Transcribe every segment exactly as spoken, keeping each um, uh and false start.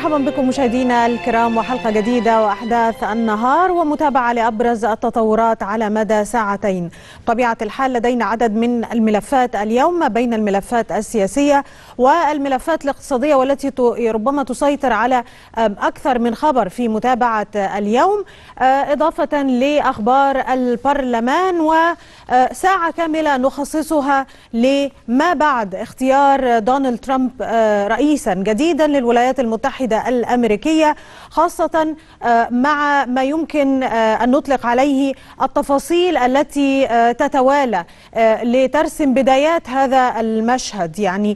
مرحبا بكم مشاهدينا الكرام وحلقة جديدة وأحداث النهار ومتابعة لأبرز التطورات على مدى ساعتين. طبيعة الحال لدينا عدد من الملفات اليوم بين الملفات السياسية والملفات الاقتصادية والتي ربما تسيطر على أكثر من خبر في متابعة اليوم، إضافة لأخبار البرلمان وساعة كاملة نخصصها لما بعد اختيار دونالد ترامب رئيسا جديدا للولايات المتحدة الأمريكية، خاصة مع ما يمكن أن نطلق عليه التفاصيل التي تتوالى لترسم بدايات هذا المشهد. يعني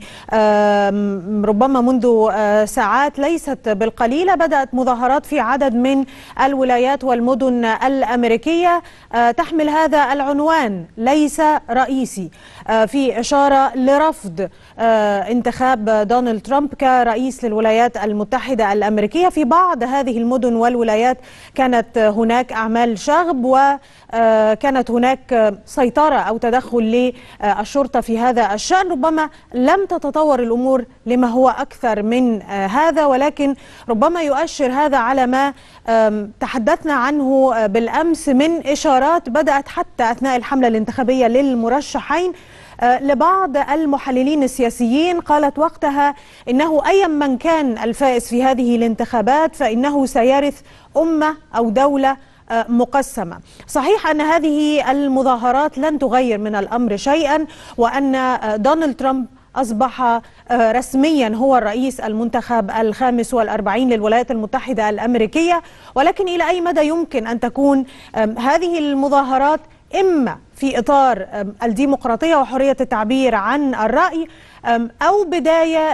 ربما منذ ساعات ليست بالقليلة بدأت مظاهرات في عدد من الولايات والمدن الأمريكية تحمل هذا العنوان ليس رئيسي، في إشارة لرفض انتخاب دونالد ترامب كرئيس للولايات المتحدة الأمريكية. في بعض هذه المدن والولايات كانت هناك أعمال شغب وكانت هناك سيطرة أو تدخل للشرطة في هذا الشأن. ربما لم تتطور الأمور لما هو أكثر من هذا، ولكن ربما يؤشر هذا على ما تحدثنا عنه بالأمس من إشارات بدأت حتى أثناء الحملة الانتخابية للمرشحين لبعض المحللين السياسيين. قالت وقتها إنه أيا من كان الفائز في هذه الانتخابات فإنه سيرث أمة أو دولة مقسمة. صحيح أن هذه المظاهرات لن تغير من الأمر شيئا، وأن دونالد ترامب أصبح رسميا هو الرئيس المنتخب الخامس والأربعين للولايات المتحدة الأمريكية، ولكن إلى أي مدى يمكن أن تكون هذه المظاهرات إما في إطار الديمقراطية وحرية التعبير عن الرأي أو بداية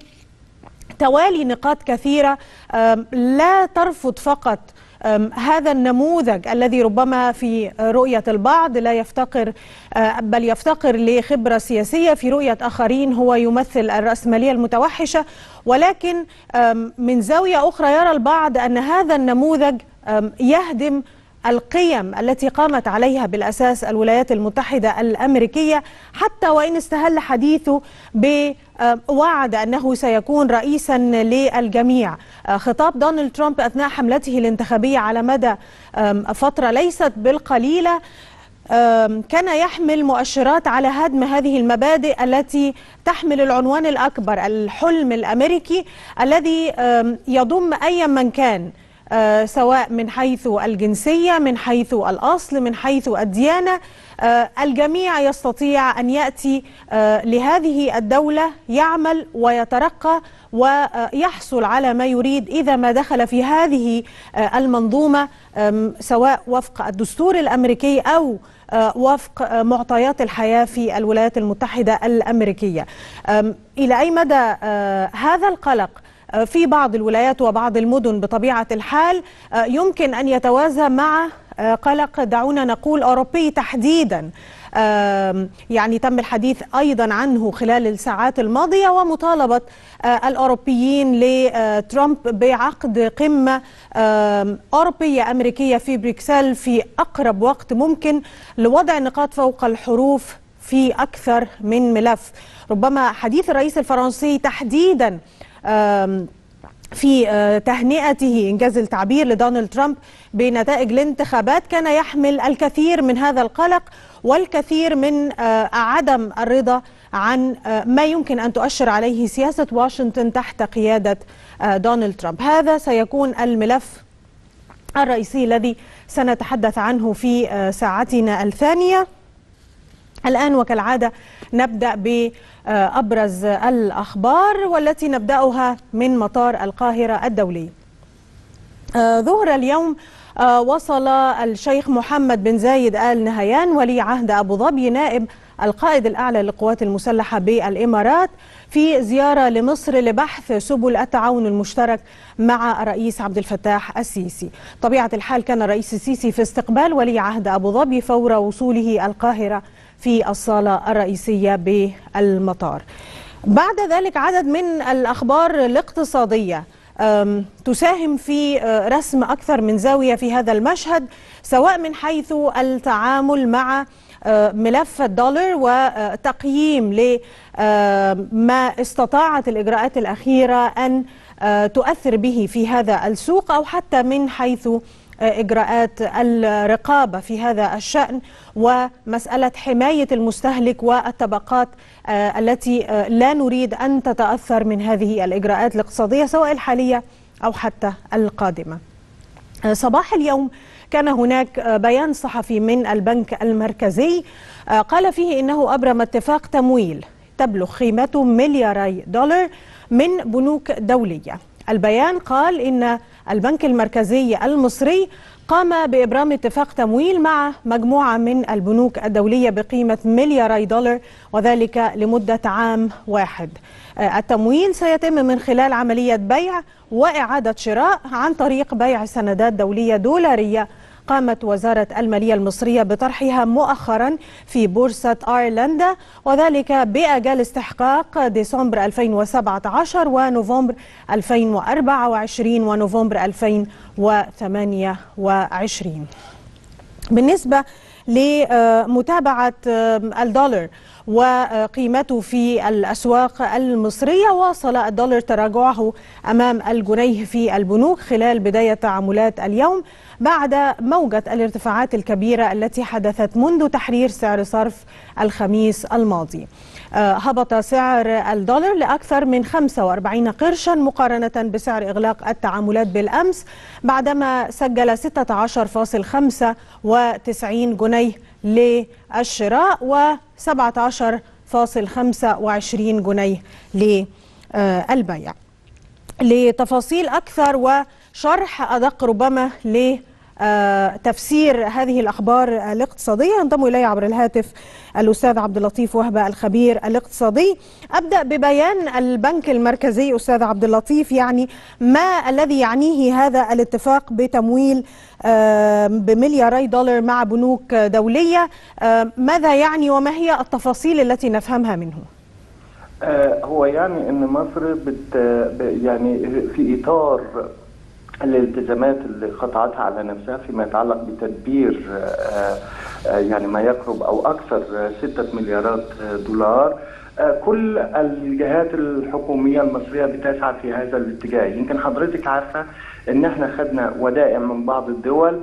لتوالي نقاط كثيرة لا ترفض فقط هذا النموذج الذي ربما في رؤية البعض لا يفتقر بل يفتقر لخبرة سياسية، في رؤية آخرين هو يمثل الرأسمالية المتوحشة، ولكن من زاوية أخرى يرى البعض أن هذا النموذج يهدم القيم التي قامت عليها بالأساس الولايات المتحدة الأمريكية، حتى وإن استهل حديثه بوعد أنه سيكون رئيسا للجميع. خطاب دونالد ترامب أثناء حملته الانتخابية على مدى فترة ليست بالقليلة كان يحمل مؤشرات على هدم هذه المبادئ التي تحمل العنوان الأكبر، الحلم الأمريكي الذي يضم أي من كان، آه سواء من حيث الجنسية، من حيث الأصل، من حيث الديانة. آه الجميع يستطيع أن يأتي آه لهذه الدولة، يعمل ويترقى ويحصل على ما يريد إذا ما دخل في هذه آه المنظومة، سواء وفق الدستور الأمريكي أو آه وفق آه معطيات الحياة في الولايات المتحدة الأمريكية. إلى أي مدى آه هذا القلق في بعض الولايات وبعض المدن بطبيعة الحال يمكن أن يتوازى مع قلق دعونا نقول أوروبي تحديدا، يعني تم الحديث أيضا عنه خلال الساعات الماضية، ومطالبة الأوروبيين لترامب بعقد قمة أوروبية أمريكية في بروكسل في أقرب وقت ممكن لوضع النقاط فوق الحروف في أكثر من ملف. ربما حديث الرئيس الفرنسي تحديدا في تهنئته إنجاز التعبير لدونالد ترامب بنتائج الانتخابات كان يحمل الكثير من هذا القلق والكثير من عدم الرضا عن ما يمكن أن تؤشر عليه سياسة واشنطن تحت قيادة دونالد ترامب. هذا سيكون الملف الرئيسي الذي سنتحدث عنه في ساعتنا الثانية. الآن وكالعادة نبدأ بأبرز الأخبار والتي نبدأها من مطار القاهرة الدولي. ظهر اليوم وصل الشيخ محمد بن زايد آل نهيان ولي عهد أبو ظبي نائب القائد الأعلى للقوات المسلحة بالإمارات في زيارة لمصر لبحث سبل التعاون المشترك مع الرئيس عبد الفتاح السيسي. طبيعة الحال كان الرئيس السيسي في استقبال ولي عهد أبو ظبي فور وصوله القاهرة في الصالة الرئيسية بالمطار. بعد ذلك عدد من الأخبار الاقتصادية تساهم في رسم أكثر من زاوية في هذا المشهد، سواء من حيث التعامل مع ملف الدولار وتقييم لما استطاعت الإجراءات الأخيرة أن تؤثر به في هذا السوق، أو حتى من حيث إجراءات الرقابة في هذا الشأن ومسألة حماية المستهلك والطبقات التي لا نريد أن تتأثر من هذه الإجراءات الاقتصادية سواء الحالية أو حتى القادمة. صباح اليوم كان هناك بيان صحفي من البنك المركزي قال فيه إنه أبرم اتفاق تمويل تبلغ قيمته ملياري دولار من بنوك دولية. البيان قال إن البنك المركزي المصري قام بإبرام اتفاق تمويل مع مجموعة من البنوك الدولية بقيمة ملياري دولار، وذلك لمدة عام واحد. التمويل سيتم من خلال عملية بيع وإعادة شراء عن طريق بيع سندات دولية دولارية قامت وزارة المالية المصرية بطرحها مؤخرا في بورصة أيرلندا، وذلك بآجال استحقاق ديسمبر ألفين وسبعة عشر ونوفمبر ألفين وأربعة وعشرين ونوفمبر ألفين وثمانية وعشرين. بالنسبة لمتابعة الدولار وقيمته في الأسواق المصرية، واصل الدولار تراجعه أمام الجنيه في البنوك خلال بداية تعاملات اليوم بعد موجة الارتفاعات الكبيرة التي حدثت منذ تحرير سعر صرف الخميس الماضي. هبط سعر الدولار لأكثر من خمسة وأربعين قرشا مقارنة بسعر إغلاق التعاملات بالأمس، بعدما سجل ستة عشر فاصلة خمسة وتسعين جنيه للشراء وسبعة عشر فاصلة خمسة وعشرين جنيه للبيع. لتفاصيل أكثر وشرح أدق ربما لتفسير هذه الأخبار الاقتصادية ينضم إلي عبر الهاتف الأستاذ عبد اللطيف وهبة الخبير الاقتصادي. أبدأ ببيان البنك المركزي. أستاذ عبد اللطيف، يعني ما الذي يعنيه هذا الاتفاق بتمويل بملياري دولار مع بنوك دولية؟ ماذا يعني وما هي التفاصيل التي نفهمها منه؟ هو يعني ان مصر بت يعني في اطار الالتزامات اللي خضعتها على نفسها فيما يتعلق بتدبير يعني ما يقرب او اكثر ستة مليارات دولار. كل الجهات الحكوميه المصريه بتسعى في هذا الاتجاه. يمكن حضرتك عارفه ان احنا خدنا ودائع من بعض الدول،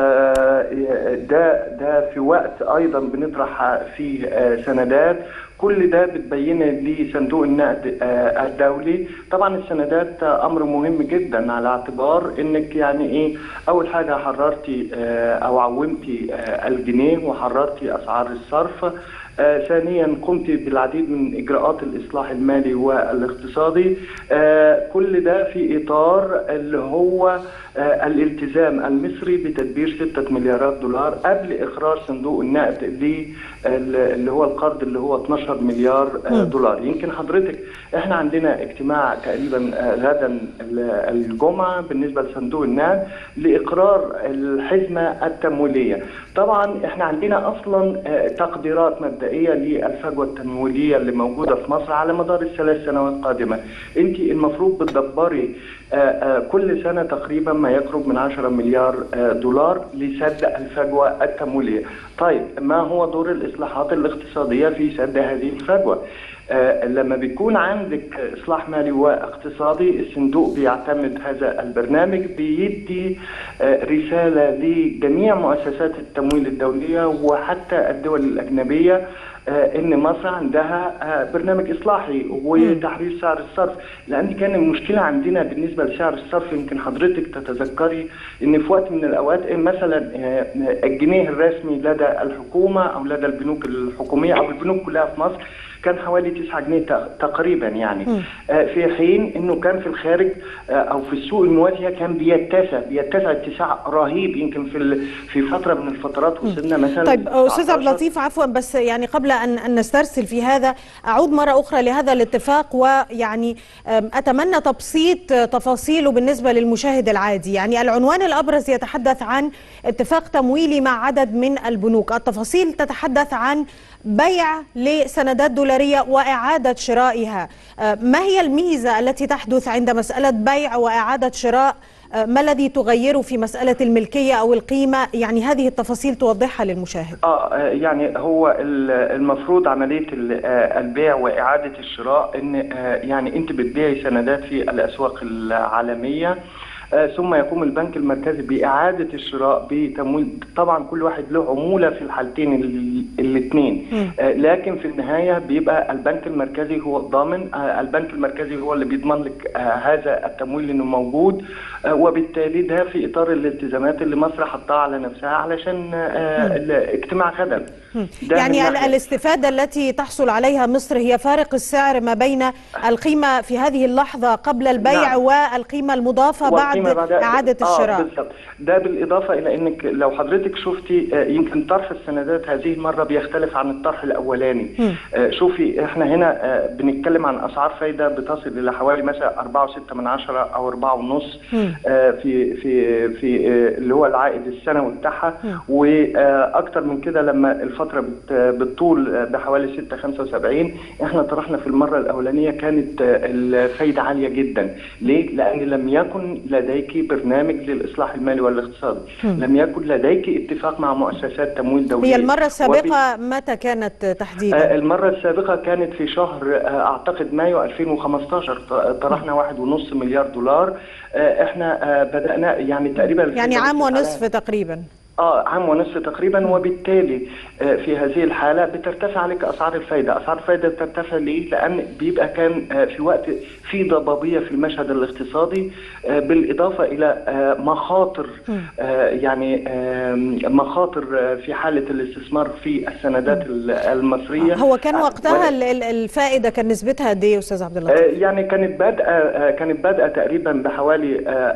ده ده في وقت ايضا بنطرح فيه سندات. كل ده بتبين لصندوق النقد الدولي. طبعا السندات امر مهم جدا على اعتبار انك يعني ايه، اول حاجه حررتي او عومتي الجنيه وحررتي اسعار الصرف. آه، ثانيا قمت بالعديد من إجراءات الإصلاح المالي والاقتصادي. آه، كل ده في إطار اللي هو آه، الالتزام المصري بتدبير ستة مليارات دولار قبل إخراج صندوق النقد اللي هو القرض اللي هو اثناشر مليار آه، دولار. يمكن حضرتك احنا عندنا اجتماع تقريبا آه، غدا الجمعة بالنسبة لصندوق النقد لإقرار الحزمة التمويلية. طبعا احنا عندنا أصلا آه، تقديرات مبدئية للفجوة التمويلية اللي موجودة في مصر على مدار الثلاث سنوات القادمة. انت المفروض بتدبري كل سنة تقريبا ما يقرب من عشرة مليار دولار لسد الفجوة التمويلية. طيب ما هو دور الإصلاحات الاقتصادية في سد هذه الفجوة؟ آه لما بيكون عندك إصلاح مالي واقتصادي، الصندوق بيعتمد هذا البرنامج، بيدي آه رسالة لجميع مؤسسات التمويل الدولية وحتى الدول الأجنبية آه إن مصر عندها آه برنامج إصلاحي وتحرير سعر الصرف. لأن كان المشكلة عندنا بالنسبة لسعر الصرف، يمكن حضرتك تتذكري إن في وقت من الأوقات مثلا آه الجنيه الرسمي لدى الحكومة أو لدى البنوك الحكومية أو البنوك كلها في مصر كان حوالي تسعة جنيه تقريبا يعني. آه في حين انه كان في الخارج آه او في السوق الموازيه كان بيتسع بيتسع اتساع رهيب. يمكن في في فتره من الفترات وصلنا مثلا. طيب استاذ عبد اللطيف، عفوا بس يعني قبل ان ان نسترسل في هذا، اعود مره اخرى لهذا الاتفاق، ويعني اتمنى تبسيط تفاصيله بالنسبه للمشاهد العادي. يعني العنوان الابرز يتحدث عن اتفاق تمويلي مع عدد من البنوك، التفاصيل تتحدث عن بيع لسندات دولارية وإعادة شرائها. ما هي الميزة التي تحدث عند مسألة بيع وإعادة شراء ما الذي تغيره في مسألة الملكية أو القيمة؟ يعني هذه التفاصيل توضحها للمشاهد. اه يعني هو المفروض عملية البيع وإعادة الشراء إن يعني أنت بتبيعي سندات في الأسواق العالمية، آه ثم يقوم البنك المركزي بإعادة الشراء بتمويل. طبعا كل واحد له عمولة في الحالتين الاثنين، آه لكن في النهاية بيبقى البنك المركزي هو الضامن. آه البنك المركزي هو اللي بيضمن لك آه هذا التمويل انه موجود، آه وبالتالي ده في إطار الالتزامات اللي مصر حطها على نفسها علشان آه اجتماع خدم. يعني الاستفادة التي تحصل عليها مصر هي فارق السعر ما بين القيمة في هذه اللحظة قبل البيع، نعم، والقيمة المضافة بعد إعادة الشراء. آه بالضبط. ده بالإضافة إلى أنك لو حضرتك شفتي يمكن طرح السندات هذه المرة بيختلف عن الطرح الأولاني. آه شوفي إحنا هنا آه بنتكلم عن أسعار فايدة بتصل إلى حوالي مثلا أربعة وستة من عشرة أو أربعة ونص آه في في في آه اللي هو العائد السنوي بتاعها، وأكتر من كده لما الفترة بتطول بحوالي ستة خمسة وسبعين. إحنا طرحنا في المرة الأولانية كانت آه الفايدة عالية جدا. ليه؟ لأن لم يكن لديك برنامج للإصلاح المالي والاقتصادي، م. لم يكن لديك اتفاق مع مؤسسات تمويل دولية. هي المرة السابقة وب... متى كانت تحديدا؟ آه المرة السابقة كانت في شهر آه أعتقد مايو ألفين وخمستاشر، طرحنا واحد ونص مليار دولار. آه احنا آه بدأنا يعني تقريبا يعني عام ونصف تقريبا. اه عام ونصف تقريبا، وبالتالي في هذه الحاله بترتفع عليك اسعار الفائده. اسعار الفائده بترتفع ليه؟ لان بيبقى كان في وقت في ضبابيه في المشهد الاقتصادي، بالاضافه الى مخاطر، يعني مخاطر في حاله الاستثمار في السندات المصريه. هو كان وقتها الفائده كان نسبتها قد ايه استاذ عبد اللطيف؟ يعني كانت بادئه كانت بادئه تقريبا بحوالي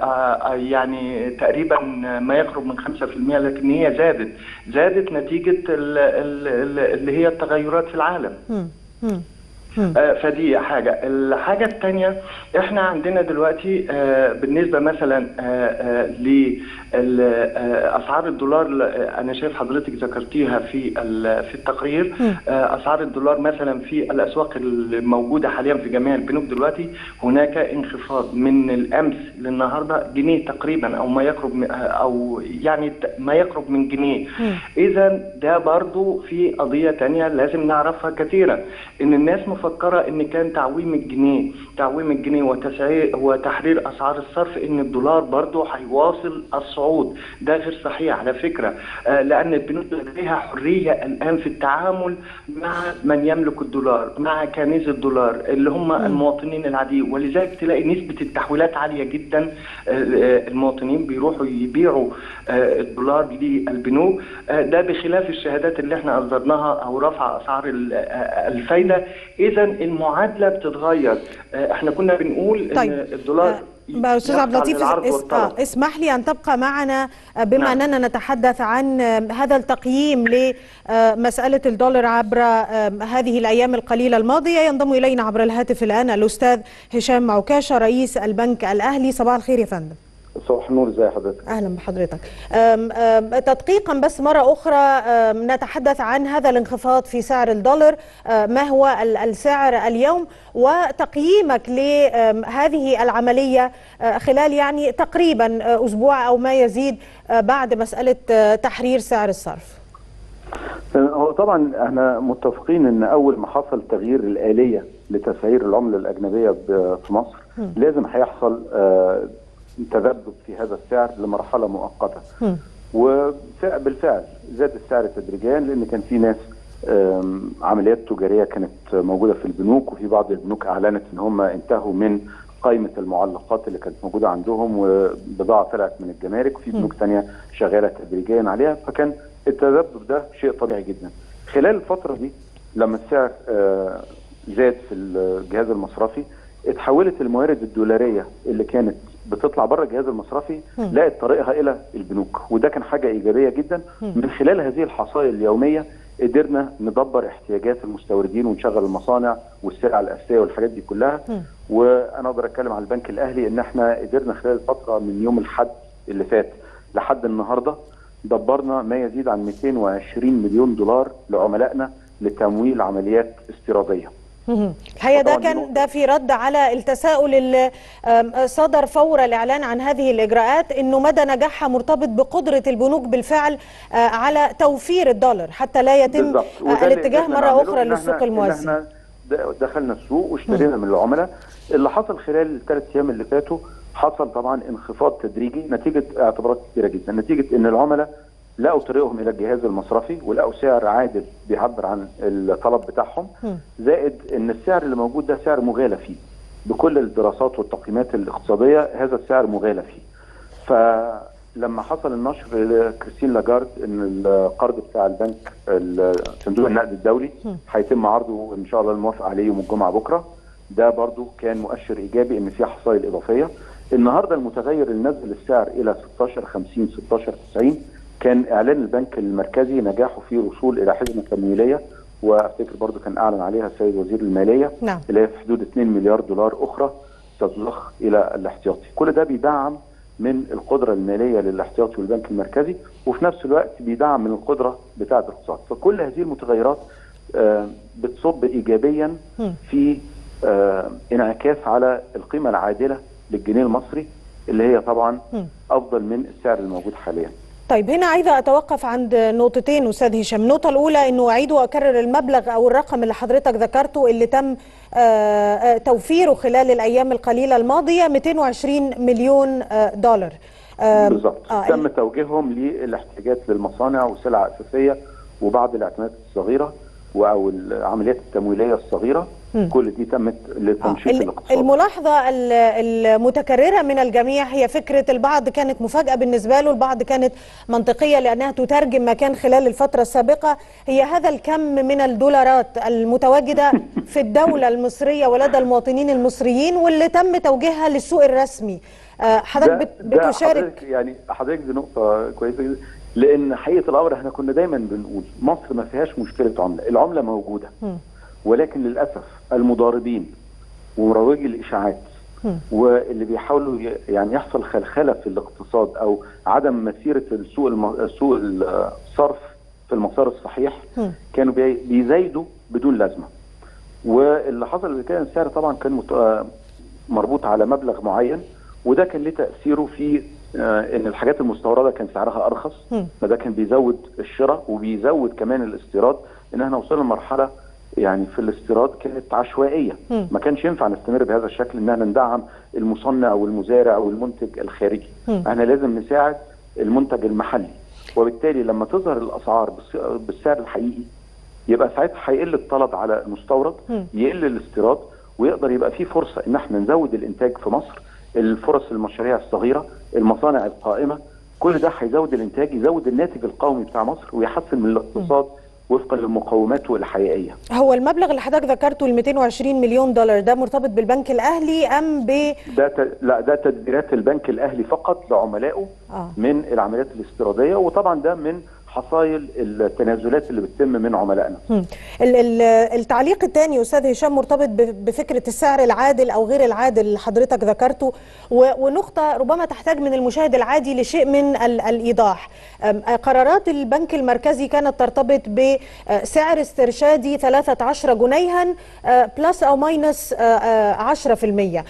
يعني تقريبا ما يقرب من خمسة في المئة، لكن هي زادت زادت نتيجة اللي هي التغيرات في العالم. م. م. آه فدي حاجة. الحاجة الثانية، احنا عندنا دلوقتي آه بالنسبة مثلا آه آه لأسعار الدولار، انا شايف حضرتك ذكرتيها في في التقرير. آه اسعار الدولار مثلا في الاسواق الموجودة حاليا في جميع البنوك دلوقتي هناك انخفاض من الامس للنهاردة جنيه تقريبا، او ما يقرب او يعني ما يقرب من جنيه. اذا ده برضو في قضية تانية لازم نعرفها كثيرا، ان الناس مفكرة ان كان تعويم الجنيه تعويم الجنيه وتسعير وتحرير اسعار الصرف ان الدولار برضو هيواصل الصعود. ده غير صحيح على فكرة، آه لان البنوك لديها حرية الان في التعامل مع من يملك الدولار، مع كنيز الدولار اللي هم المواطنين العاديين، ولذلك تلاقي نسبة التحويلات عالية جدا. آه المواطنين بيروحوا يبيعوا آه الدولار للبنوك، آه ده بخلاف الشهادات اللي احنا اصدرناها او رفع اسعار الفايدة. إذا المعادلة بتتغير. احنا كنا بنقول طيب. ان الدولار استاذ عبد اللطيف، اس... آه اسمح لي ان تبقى معنا بما نعم. اننا نتحدث عن هذا التقييم لمساله الدولار عبر هذه الايام القليله الماضيه. ينضم الينا عبر الهاتف الان الاستاذ هشام عكاشه رئيس البنك الاهلي. صباح الخير يا فندم. صباح النور، ازي حضرتك؟ اهلا بحضرتك. أم أم تدقيقا بس مره اخرى نتحدث عن هذا الانخفاض في سعر الدولار، ما هو السعر اليوم وتقييمك لهذه العمليه خلال يعني تقريبا اسبوع او ما يزيد بعد مساله تحرير سعر الصرف؟ هو طبعا احنا متفقين ان اول ما حصل تغيير الآلية لتسعير العملة الأجنبية في مصر م. لازم هيحصل تذبذب في هذا السعر لمرحله مؤقته. وبالفعل زاد السعر تدريجيا، لان كان في ناس عمليات تجاريه كانت موجوده في البنوك، وفي بعض البنوك اعلنت ان هم انتهوا من قائمه المعلقات اللي كانت موجوده عندهم وبضاعه طلعت من الجمارك، وفي بنوك ثانيه شغاله تدريجيا عليها، فكان التذبذب ده شيء طبيعي جدا. خلال الفتره دي لما السعر زاد في الجهاز المصرفي، اتحولت الموارد الدولاريه اللي كانت بتطلع بره الجهاز المصرفي لقت طريقها الى البنوك، وده كان حاجه ايجابيه جدا. من خلال هذه الحصائل اليوميه قدرنا ندبر احتياجات المستوردين ونشغل المصانع والسلع الاساسيه والحاجات دي كلها. وانا اقدر اتكلم على البنك الاهلي ان احنا قدرنا خلال الفتره من يوم الاحد اللي فات لحد النهارده دبرنا ما يزيد عن مئتين وعشرين مليون دولار لعملائنا لتمويل عمليات استيراديه. الحقيقه ده كان ده في رد على التساؤل اللي صدر فور الاعلان عن هذه الاجراءات، انه مدى نجاحها مرتبط بقدره البنوك بالفعل على توفير الدولار حتى لا يتم الاتجاه مره اخرى للسوق الموازي. احنا دخلنا السوق واشترينا من العملاء. اللي حصل خلال الثلاث ايام اللي فاتوا حصل طبعا انخفاض تدريجي نتيجه اعتبارات كثيره جدا، نتيجه ان العملاء لقوا طريقهم الى الجهاز المصرفي ولقوا سعر عادل بيعبر عن الطلب بتاعهم، زائد ان السعر اللي موجود ده سعر مغالى فيه بكل الدراسات والتقييمات الاقتصاديه، هذا السعر مغالى فيه. فلما حصل النشر لكريستين لاجارد ان القرض بتاع البنك صندوق النقد الدولي هيتم عرضه ان شاء الله الموافقه عليه يوم الجمعه بكره، ده برضو كان مؤشر ايجابي ان في حصائل اضافيه. النهارده المتغير اللي نزل السعر الى ستاشر خمسين ستاشر تسعين كان اعلان البنك المركزي نجاحه في الوصول الى حزمه تمويليه، وافتكر برضو كان اعلن عليها السيد وزير الماليه، نعم. اللي هي في حدود اتنين مليار دولار اخرى تضخ الى الاحتياطي. كل ده بيدعم من القدره الماليه للاحتياطي والبنك المركزي، وفي نفس الوقت بيدعم من القدره بتاعه الاقتصاد. فكل هذه المتغيرات آه بتصب ايجابيا في آه انعكاس على القيمه العادله للجنيه المصري، اللي هي طبعا افضل من السعر الموجود حاليا. طيب هنا عايزه اتوقف عند نقطتين استاذ هشام. النقطه الاولى انه اعيد واكرر المبلغ او الرقم اللي حضرتك ذكرته اللي تم توفيره خلال الايام القليله الماضيه مئتين وعشرين مليون دولار. بالظبط. آه تم توجيههم للاحتياجات للمصانع وسلع اساسيه وبعض الاعتمادات الصغيره او العمليات التمويليه الصغيره. م. كل دي تمت لتنشيط آه. الاقتصاد. الملاحظه المتكرره من الجميع هي فكره، البعض كانت مفاجاه بالنسبه له، البعض كانت منطقيه لانها تترجم ما كان خلال الفتره السابقه، هي هذا الكم من الدولارات المتواجده في الدوله المصريه ولدى المواطنين المصريين واللي تم توجيهها للسوق الرسمي. آه حضرتك بتشارك حضرتك يعني حضرتك دي نقطه كويسه جدا، لان حقيقه الامر احنا كنا دايما بنقول مصر ما فيهاش مشكله عمله، العمله موجوده. م. ولكن للاسف المضاربين ومروجي الاشاعات واللي بيحاولوا يعني يحصل خلخله في الاقتصاد او عدم مسيره السوق الم... سوق الصرف في المسار الصحيح م. كانوا بي... بيزايدوا بدون لازمه. واللي حصل كان السعر طبعا كان مت... مربوط على مبلغ معين، وده كان له تاثيره في آه ان الحاجات المستورده كان سعرها ارخص، فده كان بيزود الشراء وبيزود كمان الاستيراد. ان احنا وصلنا لمرحله يعني في الاستيراد كانت عشوائيه، م. ما كانش ينفع نستمر بهذا الشكل ان احنا ندعم المصنع والمزارع والمنتج الخارجي. م. احنا لازم نساعد المنتج المحلي، وبالتالي لما تظهر الاسعار بالسعر الحقيقي يبقى ساعتها هيقل الطلب على المستورد، م. يقل الاستيراد، ويقدر يبقى في فرصه ان احنا نزود الانتاج في مصر، الفرص المشاريع الصغيره، المصانع القائمه، كل ده هيزود الانتاج، يزود الناتج القومي بتاع مصر ويحسن من الاقتصاد م. وفقا لمقوماته الحقيقيه. هو المبلغ اللي حضرتك ذكرته ال مئتين وعشرين مليون دولار ده مرتبط بالبنك الاهلي ام ب ده ت... لا ده تدبيرات البنك الاهلي فقط لعملائه آه. من العمليات الاستيراديه، وطبعا ده من حصائل التنازلات اللي بتتم من عملائنا. التعليق الثاني استاذ هشام مرتبط بفكره السعر العادل او غير العادل اللي حضرتك ذكرته، ونقطه ربما تحتاج من المشاهد العادي لشيء من الايضاح. قرارات البنك المركزي كانت ترتبط بسعر استرشادي ثلاثة عشر جنيها بلس او ماينس عشرة بالمئة.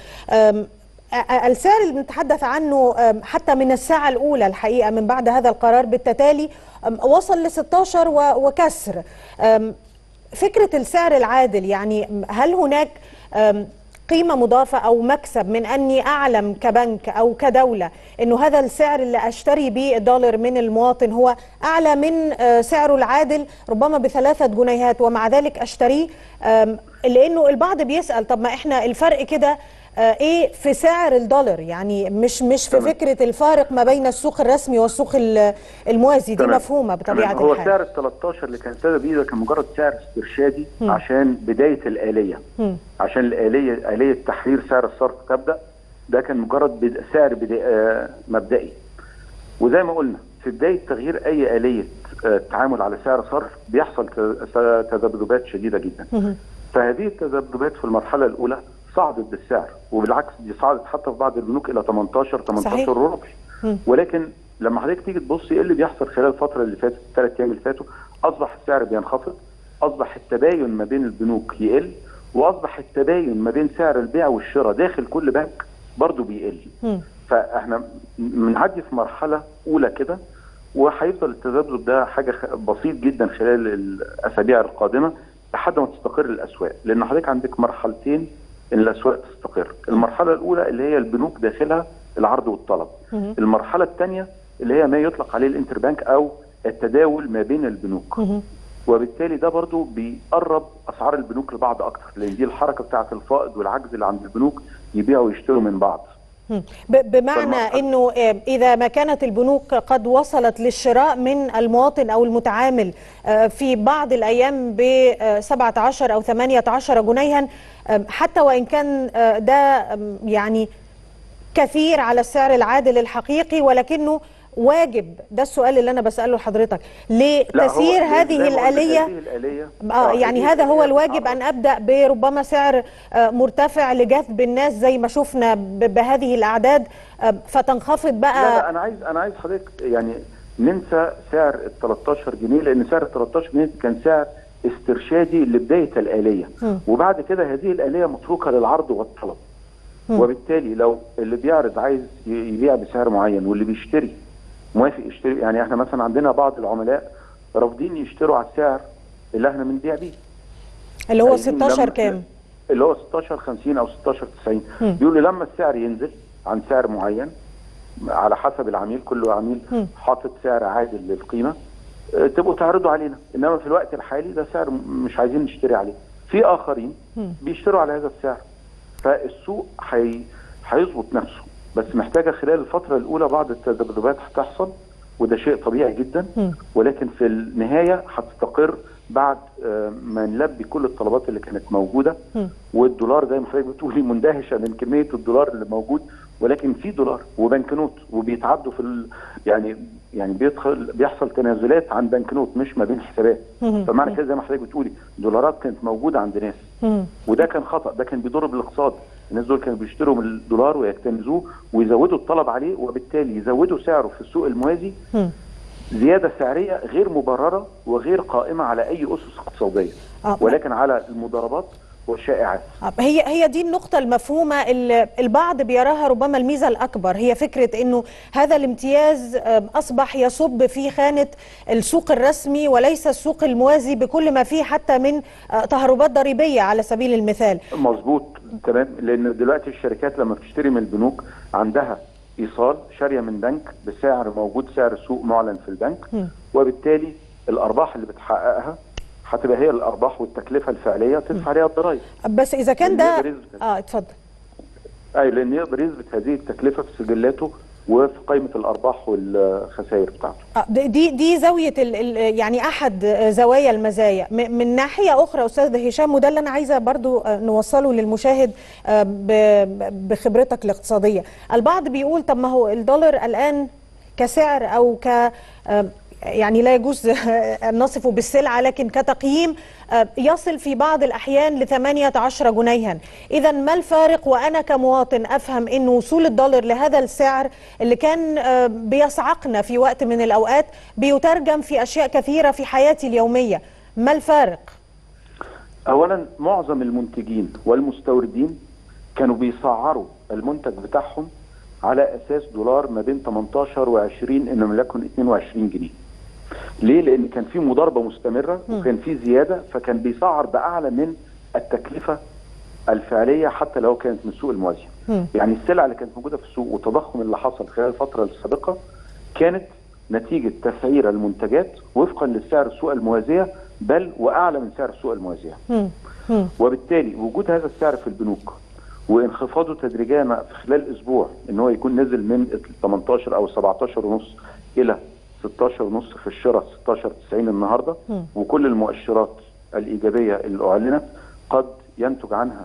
السعر اللي بنتحدث عنه حتى من الساعة الأولى الحقيقة من بعد هذا القرار بالتتالي وصل ل ستاشر وكسر. فكرة السعر العادل، يعني هل هناك قيمة مضافة أو مكسب من أني أعلم كبنك أو كدولة أنه هذا السعر اللي أشتري به الدولار من المواطن هو أعلى من سعره العادل ربما بثلاثة جنيهات، ومع ذلك أشتريه؟ لأنه البعض بيسأل طب ما إحنا الفرق كده ايه في سعر الدولار، يعني مش مش في تمام. فكره الفارق ما بين السوق الرسمي والسوق الموازي دي تمام. مفهومه بطبيعه تمام. هو الحال. هو سعر ال تلتاشر اللي كان ابتدى بيه ده كان مجرد سعر استرشادي م. عشان بدايه الاليه، م. عشان الاليه اليه تحرير سعر الصرف تبدا، ده كان مجرد بد... سعر بدا... آه مبدئي. وزي ما قلنا في بدايه تغيير اي اليه آه تعامل على سعر صرف بيحصل تذبذبات شديده جدا. م. فهذه التذبذبات في المرحله الاولى صعدت بالسعر، وبالعكس دي صعدت حتى في بعض البنوك الى تمنتاشر تمنتاشر وربع. ولكن لما حضرتك تيجي تبصي ايه اللي بيحصل خلال الفتره اللي فاتت الثلاث ايام اللي فاتوا، اصبح السعر بينخفض، اصبح التباين ما بين البنوك يقل، واصبح التباين ما بين سعر البيع والشراء داخل كل بنك برضه بيقل. م. فاحنا بنعدي في مرحله اولى كده، وهيفضل التذبذب ده حاجه بسيط جدا خلال الاسابيع القادمه لحد ما تستقر الاسواق، لان حضرتك عندك مرحلتين ان الاسواق تستقر. المرحله الاولى اللي هي البنوك داخلها العرض والطلب. م. المرحله الثانيه اللي هي ما يطلق عليه الانتربانك او التداول ما بين البنوك. م. وبالتالي ده برضو بيقرب اسعار البنوك لبعض اكتر، لان دي الحركه بتاعه الفائض والعجز اللي عند البنوك يبيعوا ويشتروا من بعض. بمعنى انه اذا ما كانت البنوك قد وصلت للشراء من المواطن او المتعامل في بعض الايام ب سبعة عشر او ثمانية عشر جنيها، حتى وان كان ده يعني كثير على السعر العادل الحقيقي، ولكنه واجب، ده السؤال اللي انا بساله لحضرتك، لتسيير هذه الآلية. الآلية اه يعني هذا هو الواجب، ان ابدا بربما سعر مرتفع لجذب الناس زي ما شفنا بهذه الاعداد فتنخفض بقى. لا لا انا عايز انا عايز حضرتك يعني ننسى سعر ال تلتاشر جنيه، لان سعر ال تلتاشر جنيه كان سعر استرشادي لبدايه الآلية، م. وبعد كده هذه الآلية متروكه للعرض والطلب. م. وبالتالي لو اللي بيعرض عايز يبيع بسعر معين واللي بيشتري موافق يشتري، يعني احنا مثلا عندنا بعض العملاء رافضين يشتروا على السعر اللي احنا بنبيع بيه، اللي هو ستاشر كام؟ اللي هو ستاشر خمسين او ستاشر تسعين. بيقولوا لما السعر ينزل عن سعر معين على حسب العميل، كل عميل م. حاطط سعر عادل للقيمه، اه تبقوا تعرضوا علينا، انما في الوقت الحالي ده سعر مش عايزين نشتري عليه. في اخرين م. بيشتروا على هذا السعر، فالسوق حي... هيظبط نفسه، بس محتاجه خلال الفتره الاولى بعض التذبذبات هتحصل، وده شيء طبيعي جدا، ولكن في النهايه هتستقر بعد ما نلبي كل الطلبات اللي كانت موجوده. والدولار زي ما حضرتك بتقولي مندهشه من كميه الدولار اللي موجود، ولكن في دولار وبنكنوت وبيتعدوا في ال... يعني يعني بيدخل بيحصل تنازلات عن بنكنوت مش ما بين حسابات. فمعنى كده زي ما حضرتك بتقولي دولارات كانت موجوده عند ناس، وده كان خطا، ده كان بيضر بالاقتصاد. الناس دول كانوا بيشتروا من الدولار ويكتنزوه ويزودوا الطلب عليه، وبالتالي يزودوا سعره في السوق الموازي زياده سعريه غير مبرره وغير قائمه على اي اسس اقتصاديه، ولكن على المضاربات والشائعات. هي هي دي النقطة المفهومة اللي البعض بيراها ربما الميزة الأكبر، هي فكرة إنه هذا الامتياز أصبح يصب في خانة السوق الرسمي وليس السوق الموازي بكل ما فيه حتى من تهربات ضريبية على سبيل المثال. مظبوط تمام، لأن دلوقتي الشركات لما بتشتري من البنوك عندها إيصال شارية من بنك بسعر موجود، سعر السوق معلن في البنك، م. وبالتالي الأرباح اللي بتحققها هتبقى هي الارباح والتكلفه الفعليه تدفع عليها الضرائب. بس اذا كان ده اه اتفضل. ايوه لان يقدر يثبت هذه التكلفه في سجلاته وفي قائمه الارباح والخسائر بتاعته. آه دي دي زاويه ال ال يعني احد زوايا المزايا. من ناحيه اخرى استاذ هشام، وده اللي انا عايزه برضو نوصله للمشاهد بخبرتك الاقتصاديه، البعض بيقول طب ما هو الدولار الان كسعر او ك يعني لا يجوز أن نصفه بالسلعة، لكن كتقييم يصل في بعض الأحيان ل ثمانية عشر جنيها. إذا ما الفارق وأنا كمواطن أفهم أن وصول الدولار لهذا السعر اللي كان بيصعقنا في وقت من الأوقات بيترجم في أشياء كثيرة في حياتي اليومية، ما الفارق؟ أولا معظم المنتجين والمستوردين كانوا بيسعروا المنتج بتاعهم على أساس دولار ما بين ثمانية عشر وعشرين إن لم يكن اثنين وعشرين جنيه. ليه؟ لأن كان في مضاربة مستمرة وكان في زيادة، فكان بيسعر بأعلى من التكلفة الفعلية حتى لو كانت من السوق الموازي. يعني السلع اللي كانت موجودة في السوق والتضخم اللي حصل خلال الفترة السابقة كانت نتيجة تسعير المنتجات وفقا للسعر السوق الموازية، بل وأعلى من سعر السوق الموازية. وبالتالي وجود هذا السعر في البنوك وانخفاضه تدريجيا في خلال اسبوع ان هو يكون نزل من ثمانية عشر او سبعة عشر ونص الى ستاشر ونص في الشراء، ستاشر تسعين النهارده، م. وكل المؤشرات الايجابيه اللي اعلنت قد ينتج عنها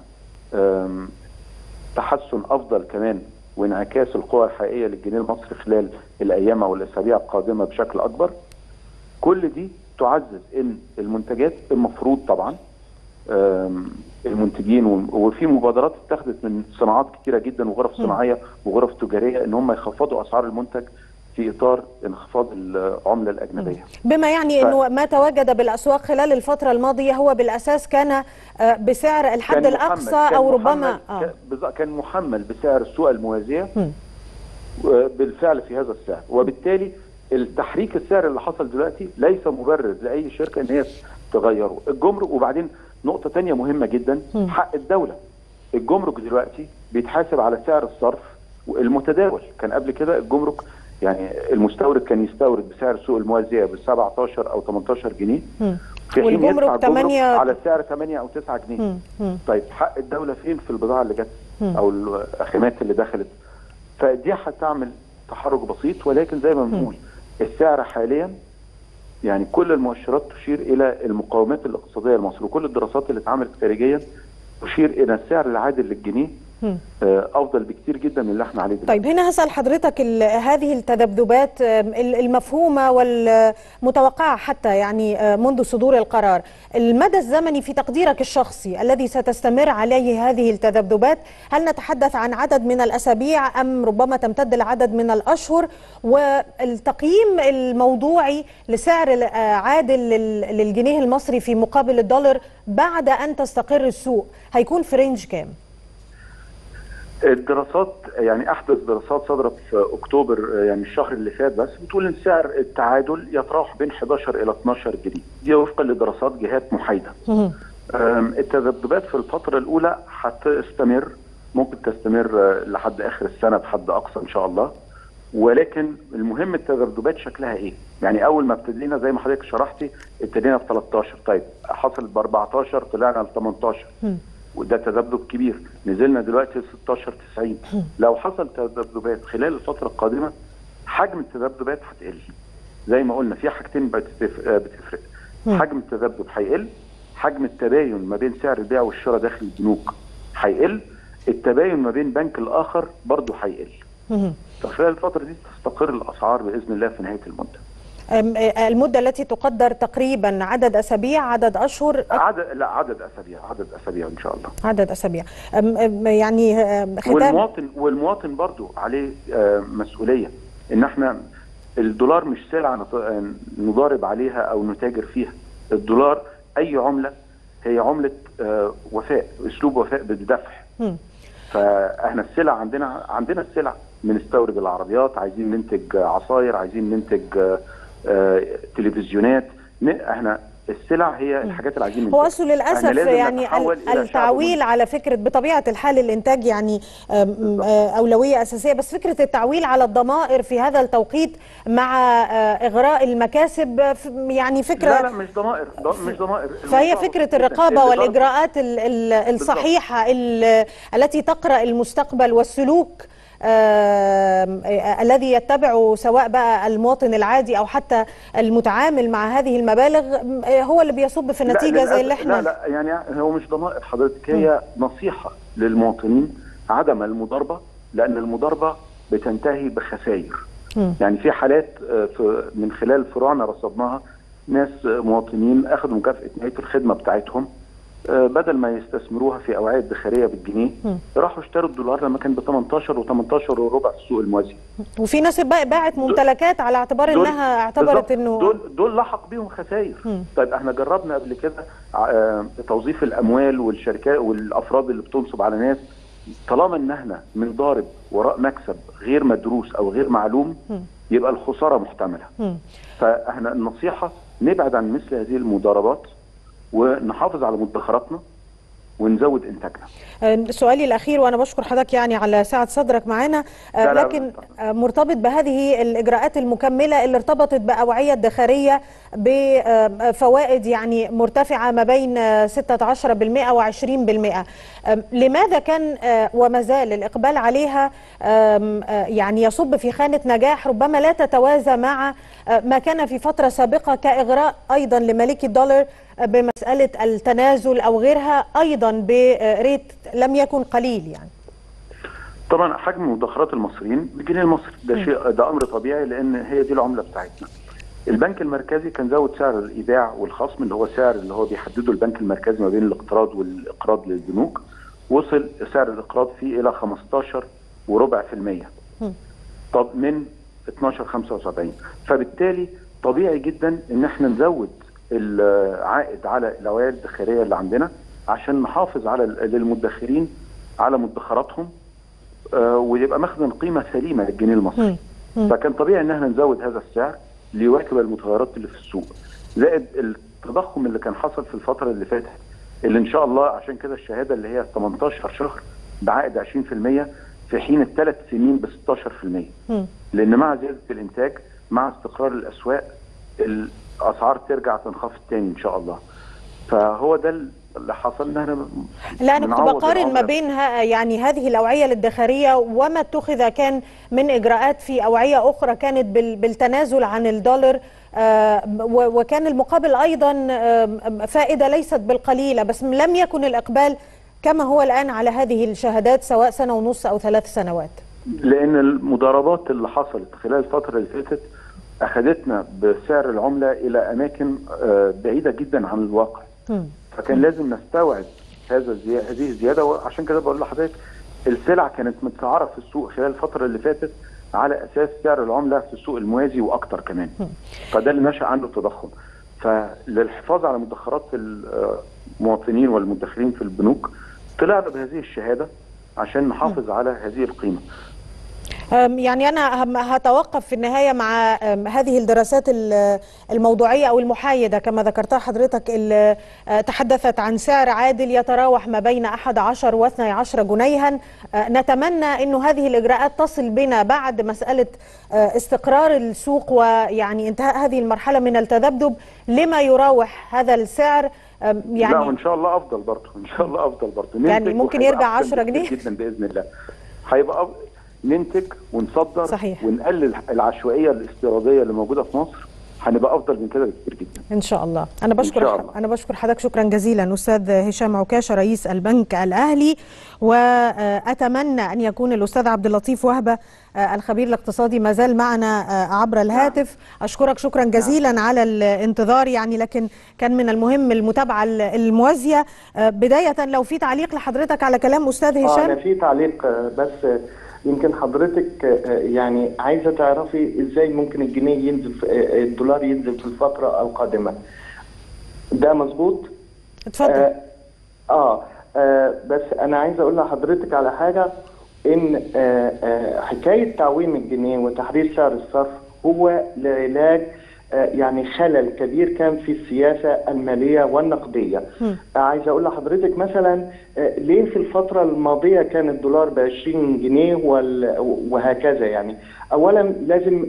تحسن افضل كمان وانعكاس القوى الحقيقيه للجنيه المصري خلال الايام او الاسابيع القادمه بشكل اكبر. كل دي تعزز ان المنتجات المفروض طبعا المنتجين، وفي مبادرات اتخذت من صناعات كتيره جدا وغرف صناعيه وغرف تجاريه ان هم يخفضوا اسعار المنتج في اطار انخفاض العمله الاجنبيه. بما يعني ف... انه ما تواجد بالاسواق خلال الفتره الماضيه هو بالاساس كان بسعر الحد الاقصى او ربما آه. كان محمل بسعر السوق الموازيه م. بالفعل في هذا السعر، وبالتالي التحريك السعر اللي حصل دلوقتي ليس مبرر لاي شركه ان هي تغيره. الجمرك، وبعدين نقطه ثانيه مهمه جدا، م. حق الدوله. الجمرك دلوقتي بيتحاسب على سعر الصرف المتداول. كان قبل كده الجمرك يعني المستورد كان يستورد بسعر السوق الموازيه ب سبعتاشر او تمنتاشر جنيه، في حين يدفع الجمرك على سعر ثمانية او تسعة جنيه. مم. مم. طيب حق الدوله فين في البضاعه اللي جت او الخامات اللي دخلت؟ فدي هتعمل تحرك بسيط، ولكن زي ما بنقول السعر حاليا يعني كل المؤشرات تشير الى المقاومات الاقتصاديه لمصر، وكل الدراسات اللي اتعملت خارجيا تشير الى السعر العادل للجنيه افضل بكتير جدا من اللي احنا عليه دلوقتي. طيب هنا هسأل حضرتك هذه التذبذبات المفهومه والمتوقعه حتى يعني منذ صدور القرار، المدى الزمني في تقديرك الشخصي الذي ستستمر عليه هذه التذبذبات، هل نتحدث عن عدد من الاسابيع ام ربما تمتد لعدد من الاشهر؟ والتقييم الموضوعي لسعر عادل للجنيه المصري في مقابل الدولار بعد ان تستقر السوق هيكون في رينج كام؟ الدراسات يعني احدث دراسات صدرت في اكتوبر يعني الشهر اللي فات بس بتقول ان سعر التعادل يتراوح بين حداشر الى اتناشر جنيه، دي وفقا لدراسات جهات محايده. التذبذبات في الفتره الاولى هتستمر، ممكن تستمر لحد اخر السنه بحد اقصى ان شاء الله، ولكن المهم التذبذبات شكلها ايه؟ يعني اول ما ابتدينا زي ما حضرتك شرحتي ابتدينا ب تلتاشر، طيب حصلت ب اربعتاشر طلعنا ل تمنتاشر، وده تذبذب كبير، نزلنا دلوقتي ستاشر تسعين. لو حصل تذبذبات خلال الفتره القادمه حجم التذبذبات هتقل. زي ما قلنا في حاجتين بتفرق، حجم التذبذب هيقل، حجم التباين ما بين سعر البيع والشراء داخل البنوك هيقل، التباين ما بين بنك الاخر برضه هيقل. فخلال الفتره دي تستقر الاسعار باذن الله في نهايه المده. المدة التي تقدر تقريبا عدد أسابيع، عدد أشهر؟ عدد لا عدد أسابيع، عدد أسابيع إن شاء الله. عدد أسابيع. يعني ختام والمواطن والمواطن برضو عليه مسؤولية، إن احنا الدولار مش سلعة نضارب عليها أو نتاجر فيها. الدولار أي عملة هي عملة وفاء، أسلوب وفاء بالدفع. م. فاحنا السلع عندنا عندنا السلع، بنستورد العربيات، عايزين ننتج عصاير، عايزين ننتج آه تلفزيونات، احنا السلع هي الحاجات اللي عايزين ننتجها. هو اصله للاسف يعني التعويل على فكره بطبيعه الحال الانتاج يعني اولويه اساسيه، بس فكره التعويل على الضمائر في هذا التوقيت مع اغراء التكاسب يعني فكره لا لا مش ضمائر مش ضمائر فهي فكره الرقابه والاجراءات الصحيحه التي تقرا المستقبل والسلوك آه الذي يتبعه سواء بقى المواطن العادي او حتى المتعامل مع هذه المبالغ آه هو اللي بيصب في النتيجه زي اللي احنا. لا لا يعني هو مش ضمائر حضرتك، هي م. نصيحه للمواطنين عدم المضاربه، لان المضاربه بتنتهي بخسائر. م. يعني في حالات في من خلال فروعنا رصدناها، ناس مواطنين اخذوا مكافاه نهايه الخدمه بتاعتهم، بدل ما يستثمروها في اوعيه ادخاريه بالجنيه راحوا اشتروا الدولار لما كان ب تمنتاشر وتمنتاشر وربع في السوق الموازي. وفي ناس باعت ممتلكات على اعتبار انها اعتبرت انه دول دول لحق بيهم خسائر. طيب احنا جربنا قبل كده توظيف الاموال والشركات والافراد اللي بتنصب على ناس، طالما ان احنا بنضارب وراء مكسب غير مدروس او غير معلوم يبقى الخساره محتمله. فاحنا النصيحه نبعد عن مثل هذه المضاربات ونحافظ على مدخراتنا ونزود انتاجنا. سؤالي الاخير، وانا بشكر حضرتك يعني على سعه صدرك معانا، لكن مرتبط بهذه الاجراءات المكمله اللي ارتبطت باوعيه ادخاريه بفوائد يعني مرتفعه ما بين ستة عشر بالمئة وعشرين بالمئة، لماذا كان وما زال الاقبال عليها يعني يصب في خانه نجاح ربما لا تتوازى مع ما كان في فتره سابقه كاغراء ايضا لملك الدولار بمساله التنازل او غيرها ايضا بريت لم يكن قليل؟ يعني طبعا حجم مدخرات المصريين بالجنيه المصري ده شيء ده امر طبيعي، لان هي دي العمله بتاعتنا. البنك المركزي كان زود سعر الايداع والخصم اللي هو سعر اللي هو بيحدده البنك المركزي ما بين الاقتراض والاقراض للبنوك، وصل سعر الاقراض فيه الى خمستاشر وربع في المية. طب من اتناشر خمسة وسبعين. فبالتالي طبيعي جدا ان احنا نزود العائد على الاوعيه الادخاريه اللي عندنا عشان نحافظ على للمدخرين على مدخراتهم آه ويبقى مخزن قيمه سليمه للجنيه المصري. فكان طبيعي ان احنا نزود هذا السعر ليواكب المتغيرات اللي في السوق، زائد التضخم اللي كان حصل في الفتره اللي فاتت اللي ان شاء الله عشان كده الشهاده اللي هي تمنتاشر شهر بعائد عشرين في المية في حين الثلاث سنين ب ستاشر في المية. لان مع زياده الانتاج مع استقرار الاسواق الاسعار ترجع تنخفض تاني ان شاء الله. فهو ده اللي حصل ان احنا لا انا كنت بقارن ما بين يعني هذه الاوعيه الادخاريه وما اتخذ كان من اجراءات في اوعيه اخرى كانت بالتنازل عن الدولار، وكان المقابل ايضا فائده ليست بالقليله، بس لم يكن الاقبال كما هو الان على هذه الشهادات سواء سنه ونص او ثلاث سنوات. لان المضاربات اللي حصلت خلال الفتره اللي فاتت اخذتنا بسعر العمله الى اماكن بعيده جدا عن الواقع. م. فكان لازم نستوعب هذا هذه الزياده، وعشان كده بقول لحضرتك السلع كانت متسعره في السوق خلال الفتره اللي فاتت على اساس سعر العمله في السوق الموازي واكثر كمان. م. فده اللي نشا عنه التضخم. فللحفاظ على مدخرات المواطنين والمدخرين في البنوك طلعنا بهذه الشهاده عشان نحافظ م. على هذه القيمه. يعني أنا هتوقف في النهاية مع هذه الدراسات الموضوعية أو المحايدة كما ذكرتها حضرتك، اللي تحدثت عن سعر عادل يتراوح ما بين أحد عشر واثني عشر جنيها. نتمنى أنه هذه الإجراءات تصل بنا بعد مسألة استقرار السوق ويعني انتهاء هذه المرحلة من التذبذب لما يراوح هذا السعر. يعني لا وإن شاء الله أفضل برضه، إن شاء الله أفضل برضه، يعني ممكن يرجع عشرة جنيه جدا بإذن الله. هيبقى أفضل ننتج ونصدر. صحيح. ونقلل العشوائيه الاستيراديه اللي موجوده في مصر، هنبقى افضل من كده بكتير جدا ان شاء الله. انا بشكر انا بشكر حضرتك شكرا جزيلا استاذ هشام عكاشه رئيس البنك الاهلي، واتمنى ان يكون الاستاذ عبد اللطيف وهبه الخبير الاقتصادي ما زال معنا عبر الهاتف. اشكرك شكرا جزيلا على الانتظار يعني، لكن كان من المهم المتابعه الموازيه. بدايه لو في تعليق لحضرتك على كلام استاذ هشام. اه انا في تعليق بس يمكن حضرتك يعني عايزه تعرفي ازاي ممكن الجنيه ينزل الدولار ينزل في الفتره القادمه. ده مظبوط؟ اتفضل. آه, آه, اه بس انا عايزه اقول لحضرتك على حاجه، ان آه آه حكايه تعويم الجنيه وتحرير سعر الصرف هو لعلاج يعني خلل كبير كان في السياسة المالية والنقدية. عايز أقول لحضرتك مثلا ليه في الفترة الماضية كان الدولار بعشرين جنيه وهكذا. يعني أولا لازم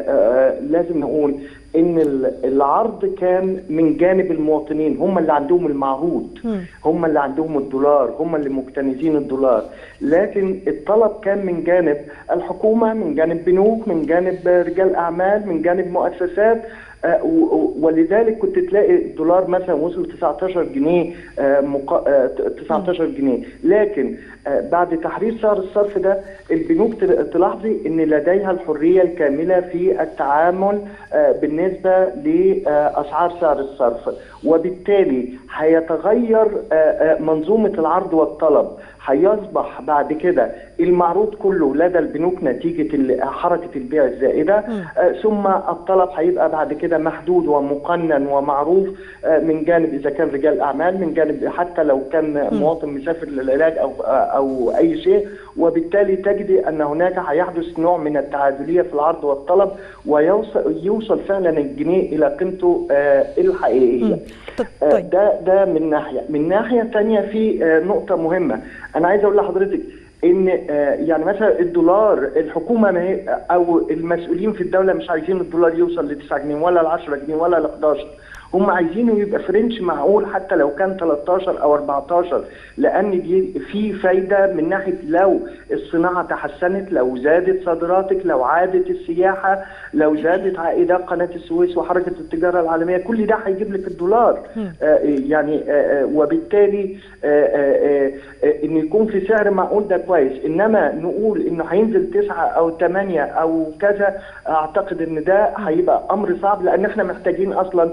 لازم نقول إن العرض كان من جانب المواطنين، هم اللي عندهم المعروض، هم اللي عندهم الدولار، هم اللي مكتنزين الدولار، لكن الطلب كان من جانب الحكومة، من جانب بنوك، من جانب رجال أعمال، من جانب مؤسسات. آه ولذلك كنت تلاقي الدولار مثلا وصل تسعتاشر جنيه، آه مقا... تسعتاشر جنيه، لكن آه بعد تحرير سعر الصرف ده البنوك تلاحظي ان لديها الحريه الكامله في التعامل آه بالنسبه لاسعار سعر الصرف، وبالتالي هيتغير آه آه منظومه العرض والطلب. هيصبح بعد كده المعروض كله لدى البنوك نتيجه حركه البيع الزائده، آه ثم الطلب هيبقى بعد كده محدود ومقنن ومعروف من جانب اذا كان رجال اعمال، من جانب حتى لو كان مواطن مسافر للعلاج او او اي شيء، وبالتالي تجدي ان هناك هيحدث نوع من التعادليه في العرض والطلب، ويوصل يوصل فعلا الجنيه الى قيمته الحقيقيه. ده ده من ناحيه، من ناحيه ثانيه في نقطه مهمه انا عايز اقول لحضرتك ان يعني مثلا الدولار الحكومه ما هي او المسؤولين في الدوله مش عايزين الدولار يوصل ل تسعة جنيه ولا ل عشرة جنيه ولا ل حداشر، هم عايزينه يبقى فرنش معقول حتى لو كان تلتاشر او اربعتاشر، لان دي في فايده من ناحيه لو الصناعه تحسنت، لو زادت صادراتك، لو عادت السياحه، لو زادت عائدات قناه السويس وحركه التجاره العالميه، كل ده هيجيب لك الدولار. آه يعني آه وبالتالي آه آه آه ان يكون في سعر معقول ده كويس، انما نقول انه هينزل تسعة او ثمانية او كذا، اعتقد ان ده هيبقى امر صعب، لان احنا محتاجين اصلا الدولار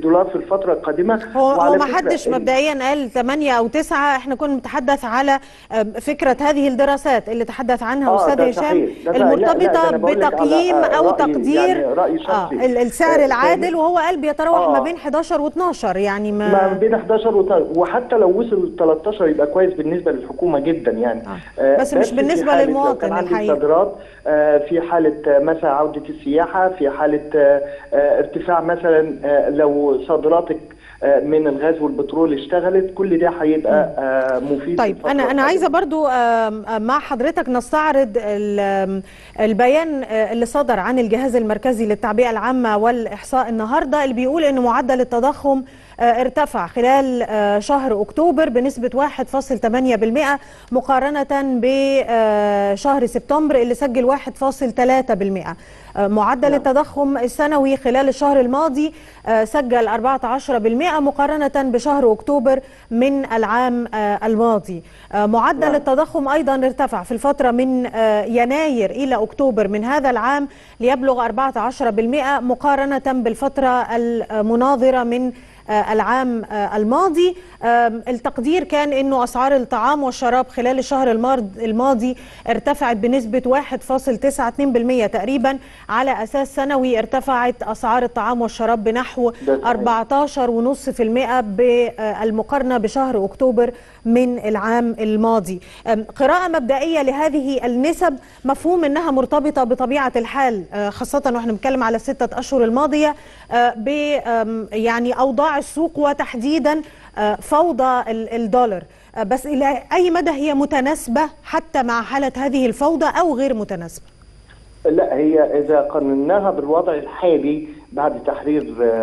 الدولار في الفتره القادمه. هو هو ما حدش مبدئيا قال ثمانية او تسعة، احنا كنا بنتحدث على فكره هذه الدراسات اللي تحدث عنها استاذ هشام المرتبطه بتقييم او تقدير يعني رأي آه السعر العادل، وهو قال بيتراوح آه ما بين احد عشر واثناشر، يعني ما, ما بين احد عشر واثناشر، وحتى لو وصل ثلاثة عشر يبقى كويس بالنسبه للحكومه جدا يعني. آه. بس, بس مش بالنسبه للمواطن الحقيقه. صادرات آه في حاله مثلا عوده السياحه، في حاله آه ارتفاع مثلا آه لو صادراتك من الغاز والبترول اشتغلت، كل ده هيبقى مفيد. طيب انا انا عايزه برضو مع حضرتك نستعرض البيان اللي صدر عن الجهاز المركزي للتعبئه العامه والاحصاء النهارده، اللي بيقول ان معدل التضخم ارتفع خلال شهر أكتوبر بنسبة واحد فاصل ثمانية بالمئة مقارنة بشهر سبتمبر اللي سجل واحد فاصل ثلاثة بالمئة. معدل التضخم السنوي خلال الشهر الماضي سجل أربعة عشر بالمئة مقارنة بشهر أكتوبر من العام الماضي. معدل التضخم أيضا ارتفع في الفترة من يناير إلى أكتوبر من هذا العام ليبلغ أربعة عشر بالمئة مقارنة بالفترة المناظرة من العام الماضي. التقدير كان أنه أسعار الطعام والشراب خلال الشهر الماضي ارتفعت بنسبة واحد فاصل تسعة اثنين بالمئة تقريبا، على أساس سنوي ارتفعت أسعار الطعام والشراب بنحو أربعة عشر فاصلة خمسة بالمئة بالمقارنة بشهر أكتوبر من العام الماضي. قراءة مبدئية لهذه النسب، مفهوم أنها مرتبطة بطبيعة الحال، خاصة وإحنا بنتكلم على الستة أشهر الماضية، ب يعني أوضاع السوق وتحديدا فوضى الدولار، بس إلى أي مدى هي متناسبة حتى مع حالة هذه الفوضى أو غير متناسبة؟ لا، هي إذا قارناها بالوضع الحالي بعد تحرير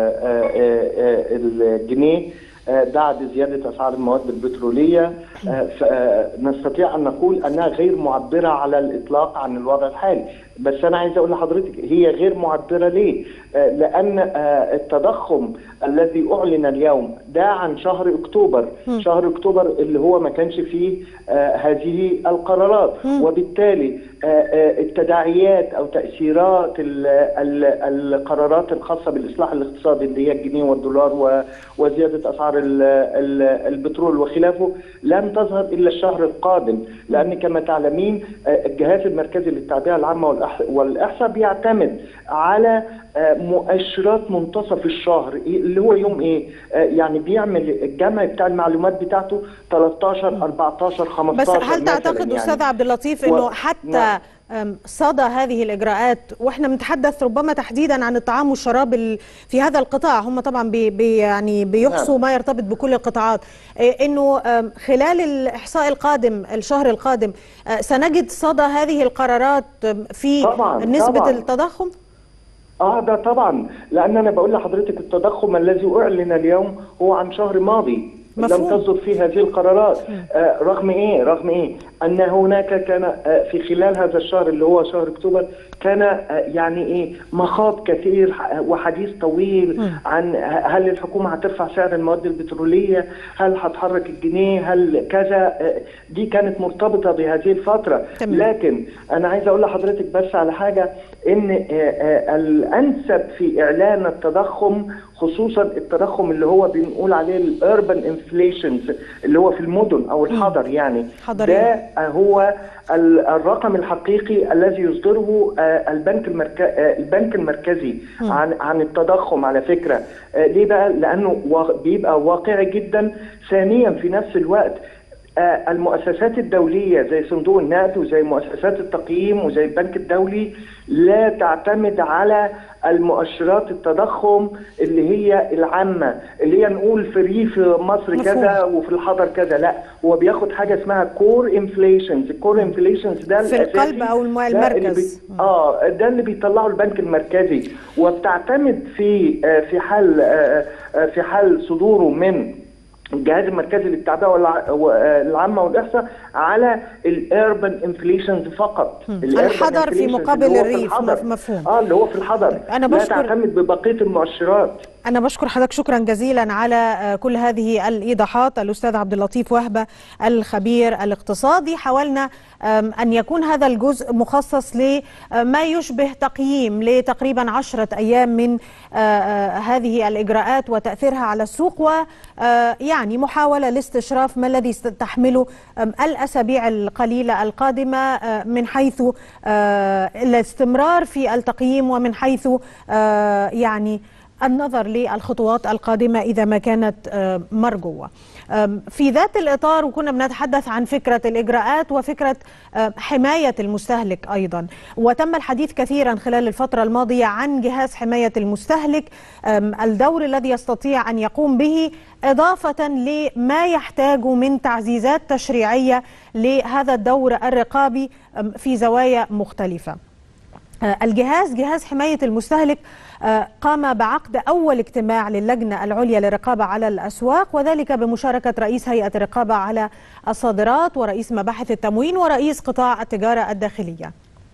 الجنيه بعد زيادة أسعار المواد البترولية، نستطيع أن نقول أنها غير معبرة على الإطلاق عن الوضع الحالي. بس أنا عايز أقول لحضرتك هي غير معبرة ليه؟ لأن التضخم الذي أعلن اليوم ده عن شهر أكتوبر، شهر أكتوبر اللي هو ما كانش فيه هذه القرارات، وبالتالي التداعيات أو تأثيرات القرارات الخاصة بالإصلاح الاقتصادي اللي هي الجنيه والدولار وزيادة أسعار البترول وخلافه لن تظهر إلا الشهر القادم، لأن كما تعلمين الجهاز المركزي للتعبئة العامة والإحصاء بيعتمد على مؤشرات منتصف الشهر اللي هو يوم ايه؟ يعني بيعمل الجمع بتاع المعلومات بتاعته ثلاثة عشر أربعة عشر خمسة عشر. بس هل تعتقد يعني استاذ عبد اللطيف انه و... حتى نعم. صدى هذه الإجراءات، وإحنا بنتحدث ربما تحديدا عن الطعام والشراب في هذا القطاع، هم طبعا بي بي يعني بيحصوا ما يرتبط بكل القطاعات، إنه خلال الإحصاء القادم الشهر القادم سنجد صدى هذه القرارات في طبعاً نسبة طبعاً. التضخم؟ اه ده طبعا، لأن أنا بقول لحضرتك التضخم الذي أعلن اليوم هو عن شهر ماضي مفهوم. لم تصدر فيه هذه القرارات، آه رغم ايه رغم ايه ان هناك كان آه في خلال هذا الشهر اللي هو شهر اكتوبر كان آه يعني ايه مخاض كثير وحديث طويل م. عن هل الحكومه هترفع سعر المواد البتروليه، هل هتحرك الجنيه، هل كذا، آه دي كانت مرتبطه بهذه الفتره. تمام. لكن انا عايز اقول لحضرتك بس على حاجه، ان آه آه الانسب في اعلان التضخم خصوصا التضخم اللي هو بنقول عليه الاربن انفليشنز اللي هو في المدن او الحضر، يعني ده هو الرقم الحقيقي الذي يصدره البنك المركزي البنك المركزي عن عن التضخم على فكره. ليه بقى؟ لانه بيبقى واقعي جدا. ثانيا في نفس الوقت المؤسسات الدولية زي صندوق النقد وزي مؤسسات التقييم وزي البنك الدولي لا تعتمد على المؤشرات التضخم اللي هي العامة، اللي هي نقول في ريف مصر كذا وفي الحضر كذا، لا، هو بياخد حاجة اسمها كور انفليشنز. الكور انفليشنز ده في القلب او المركز، بي... اه ده اللي بيطلعه البنك المركزي، وبتعتمد في في حال في حال صدوره من الجهاز المركزي للتعبئة العامة والإحصاء على الاربن انفليشنز فقط. الحضر في مقابل الريف، مفهوم. اه اللي هو في الحضر. أنا لا تعتمد ببقية المؤشرات. أنا بشكر حضرتك شكرا جزيلا على كل هذه الإيضاحات. الأستاذ عبد اللطيف وهبة الخبير الاقتصادي. حاولنا أن يكون هذا الجزء مخصص لما يشبه تقييم لتقريبا عشرة أيام من هذه الإجراءات وتأثيرها على السوق، ويعني محاولة لاستشراف ما الذي ستحمله الأسابيع القليلة القادمة من حيث الاستمرار في التقييم ومن حيث يعني النظر للخطوات القادمة إذا ما كانت مرجوة. في ذات الإطار وكنا بنتحدث عن فكرة الإجراءات وفكرة حماية المستهلك أيضا، وتم الحديث كثيرا خلال الفترة الماضية عن جهاز حماية المستهلك، الدور الذي يستطيع أن يقوم به إضافة لما يحتاج من تعزيزات تشريعية لهذا الدور الرقابي في زوايا مختلفة. الجهاز جهاز حماية المستهلك قام بعقد أول اجتماع للجنة العليا للرقابة على الأسواق، وذلك بمشاركة رئيس هيئة الرقابة على الصادرات ورئيس مباحث التموين ورئيس قطاع التجارة الداخلية.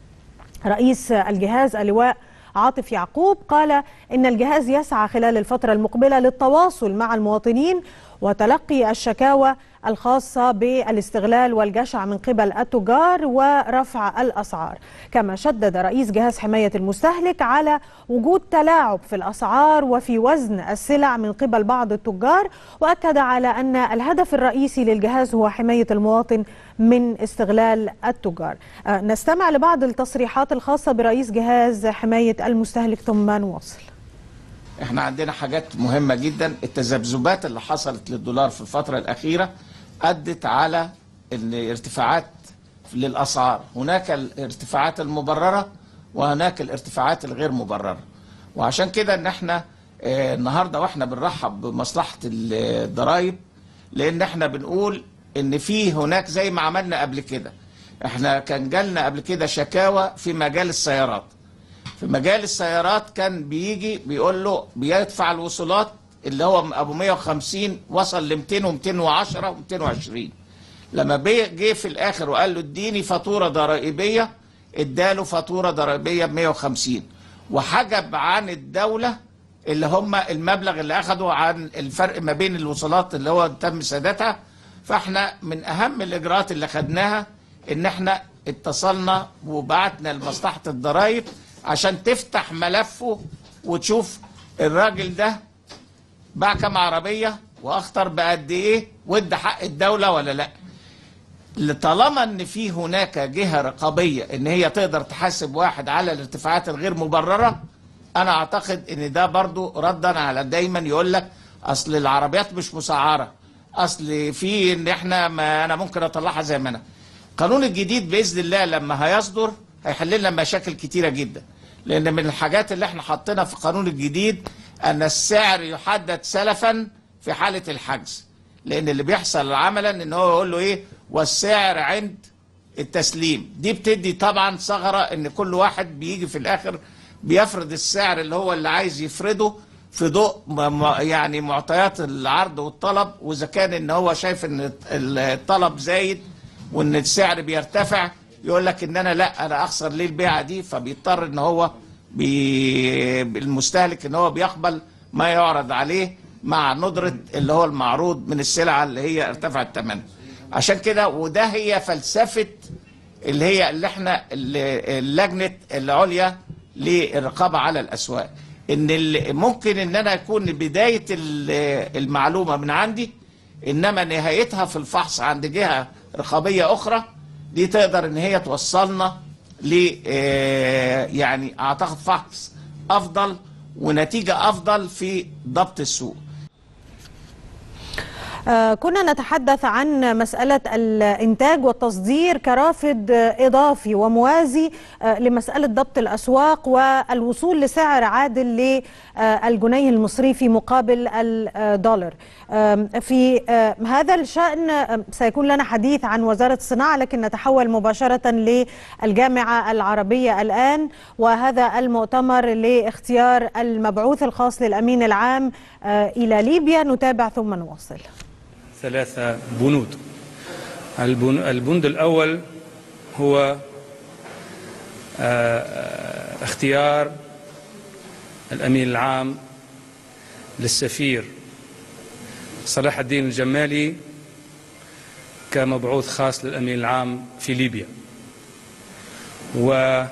رئيس الجهاز اللواء عاطف يعقوب قال إن الجهاز يسعى خلال الفترة المقبلة للتواصل مع المواطنين وتلقي الشكاوى الخاصة بالاستغلال والجشع من قبل التجار ورفع الأسعار. كما شدد رئيس جهاز حماية المستهلك على وجود تلاعب في الأسعار وفي وزن السلع من قبل بعض التجار، وأكد على أن الهدف الرئيسي للجهاز هو حماية المواطن من استغلال التجار. نستمع لبعض التصريحات الخاصة برئيس جهاز حماية المستهلك ثم نواصل. احنا عندنا حاجات مهمة جدا. التذبذبات اللي حصلت للدولار في الفترة الأخيرة أدت على الارتفاعات للأسعار. هناك الارتفاعات المبررة وهناك الارتفاعات الغير مبررة، وعشان كده ان احنا اه النهاردة واحنا بنرحب بمصلحة الضرائب، لان احنا بنقول ان في هناك زي ما عملنا قبل كده. احنا كان جالنا قبل كده شكاوى في مجال السيارات. في مجال السيارات كان بيجي بيقول له بيدفع الوصولات اللي هو ابو مية وخمسين وصل ل مئتين ومئتين وعشرة ومئتين وعشرين. لما جه في الاخر وقال له اديني فاتوره ضرائبيه، اداله فاتوره ضرائبيه ب مئة وخمسين، وحجب عن الدوله اللي هم المبلغ اللي اخذوا عن الفرق ما بين الوصولات اللي هو تم سدادها. فاحنا من اهم الاجراءات اللي خدناها ان احنا اتصلنا وبعتنا لمصلحه الضرائب عشان تفتح ملفه وتشوف الراجل ده باع كام عربيه واخطر بقد ايه وادى حق الدوله ولا لا. طالما ان في هناك جهه رقابيه ان هي تقدر تحاسب واحد على الارتفاعات الغير مبرره، انا اعتقد ان ده برضو ردا على دايما يقول لك اصل العربيات مش مسعره، اصل في ان احنا ما انا ممكن اطلعها زي ما انا. القانون الجديد باذن الله لما هيصدر هيحل لنا مشاكل كتيره جدا، لان من الحاجات اللي احنا حاطينها في القانون الجديد ان السعر يحدد سلفا في حاله الحجز، لان اللي بيحصل عملا ان هو يقول له ايه والسعر عند التسليم. دي بتدي طبعا ثغره ان كل واحد بيجي في الاخر بيفرض السعر اللي هو اللي عايز يفرضه في ضوء يعني معطيات العرض والطلب، واذا كان ان هو شايف ان الطلب زايد وان السعر بيرتفع يقول لك ان انا لا انا اخسر ليه البيعه دي، فبيضطر ان هو بي المستهلك ان هو بيقبل ما يعرض عليه مع ندره اللي هو المعروض من السلعه اللي هي ارتفعت ثمنها. عشان كده وده هي فلسفه اللي هي اللي احنا اللجنه العليا للرقابه على الاسواق، ان ممكن ان انا يكون بدايه المعلومه من عندي انما نهايتها في الفحص عند جهه رقابيه اخرى، دي تقدر ان هي توصلنا ل يعني اعتقد فحص افضل ونتيجه افضل في ضبط السوق. آه كنا نتحدث عن مسألة الإنتاج والتصدير كرافد إضافي وموازي آه لمسألة ضبط الأسواق والوصول لسعر عادل للجنيه المصري في مقابل الدولار. آه في آه هذا الشأن آه سيكون لنا حديث عن وزارة الصناعة، لكن نتحول مباشرة للجامعة العربية الآن وهذا المؤتمر لاختيار المبعوث الخاص للأمين العام آه إلى ليبيا. نتابع ثم نواصل. ثلاثة بنود. البند الأول هو اختيار الأمين العام للسفير صلاح الدين الجمالي كمبعوث خاص للأمين العام في ليبيا. وقد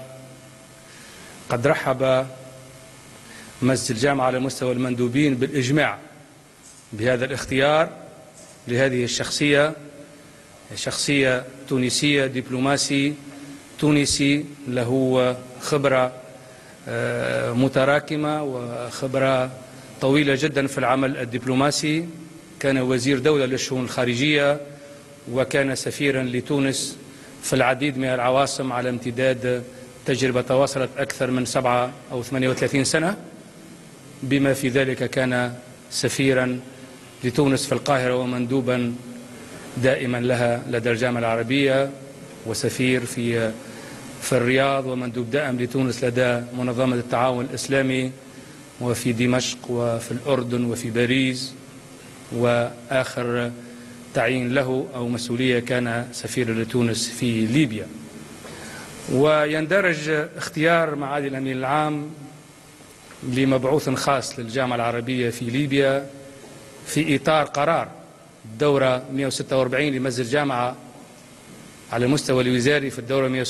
رحب مجلس الجامعة على مستوى المندوبين بالإجماع بهذا الاختيار لهذه الشخصية، شخصية تونسية، دبلوماسي تونسي له خبرة متراكمة وخبرة طويلة جدا في العمل الدبلوماسي. كان وزير دولة للشؤون الخارجية، وكان سفيرا لتونس في العديد من العواصم على امتداد تجربة تواصلت أكثر من سبعة أو ثمانية وثلاثين سنة، بما في ذلك كان سفيرا لتونس في القاهرة ومندوبا دائما لها لدى الجامعة العربية، وسفير في في الرياض، ومندوب دائم لتونس لدى منظمة التعاون الإسلامي، وفي دمشق وفي الأردن وفي باريس، وآخر تعيين له أو مسؤولية كان سفير لتونس في ليبيا. ويندرج اختيار معالي الأمين العام لمبعوث خاص للجامعة العربية في ليبيا في إطار قرار الدورة مئة وستة وأربعين لمجلس الجامعة على المستوى الوزاري في الدورة مئة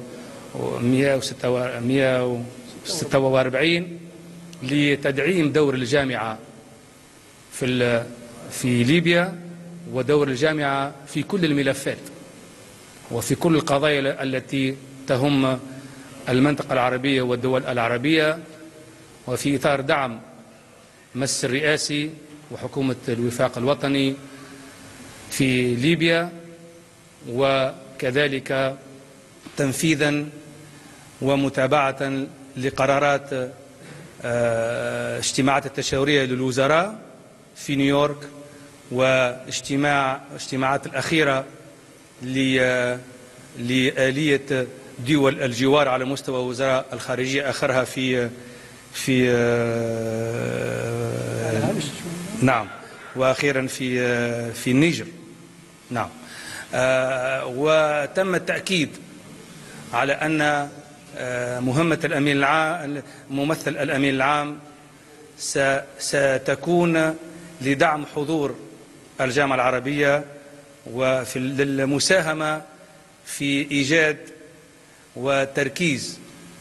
وستة وأربعين لتدعيم دور الجامعة في في ليبيا ودور الجامعة في كل الملفات وفي كل القضايا التي تهم المنطقة العربية والدول العربية، وفي إطار دعم مس الرئاسي وحكومة الوفاق الوطني في ليبيا، وكذلك تنفيذا ومتابعة لقرارات اجتماعات التشاورية للوزراء في نيويورك، واجتماع اجتماعات الأخيرة لآلية دول الجوار على مستوى وزراء الخارجية، آخرها في في نعم وأخيرا في في النيجر. نعم. وتم التأكيد على أن مهمة الأمين العام ممثل الأمين العام ستكون لدعم حضور الجامعة العربية وفي المساهمة في إيجاد وتركيز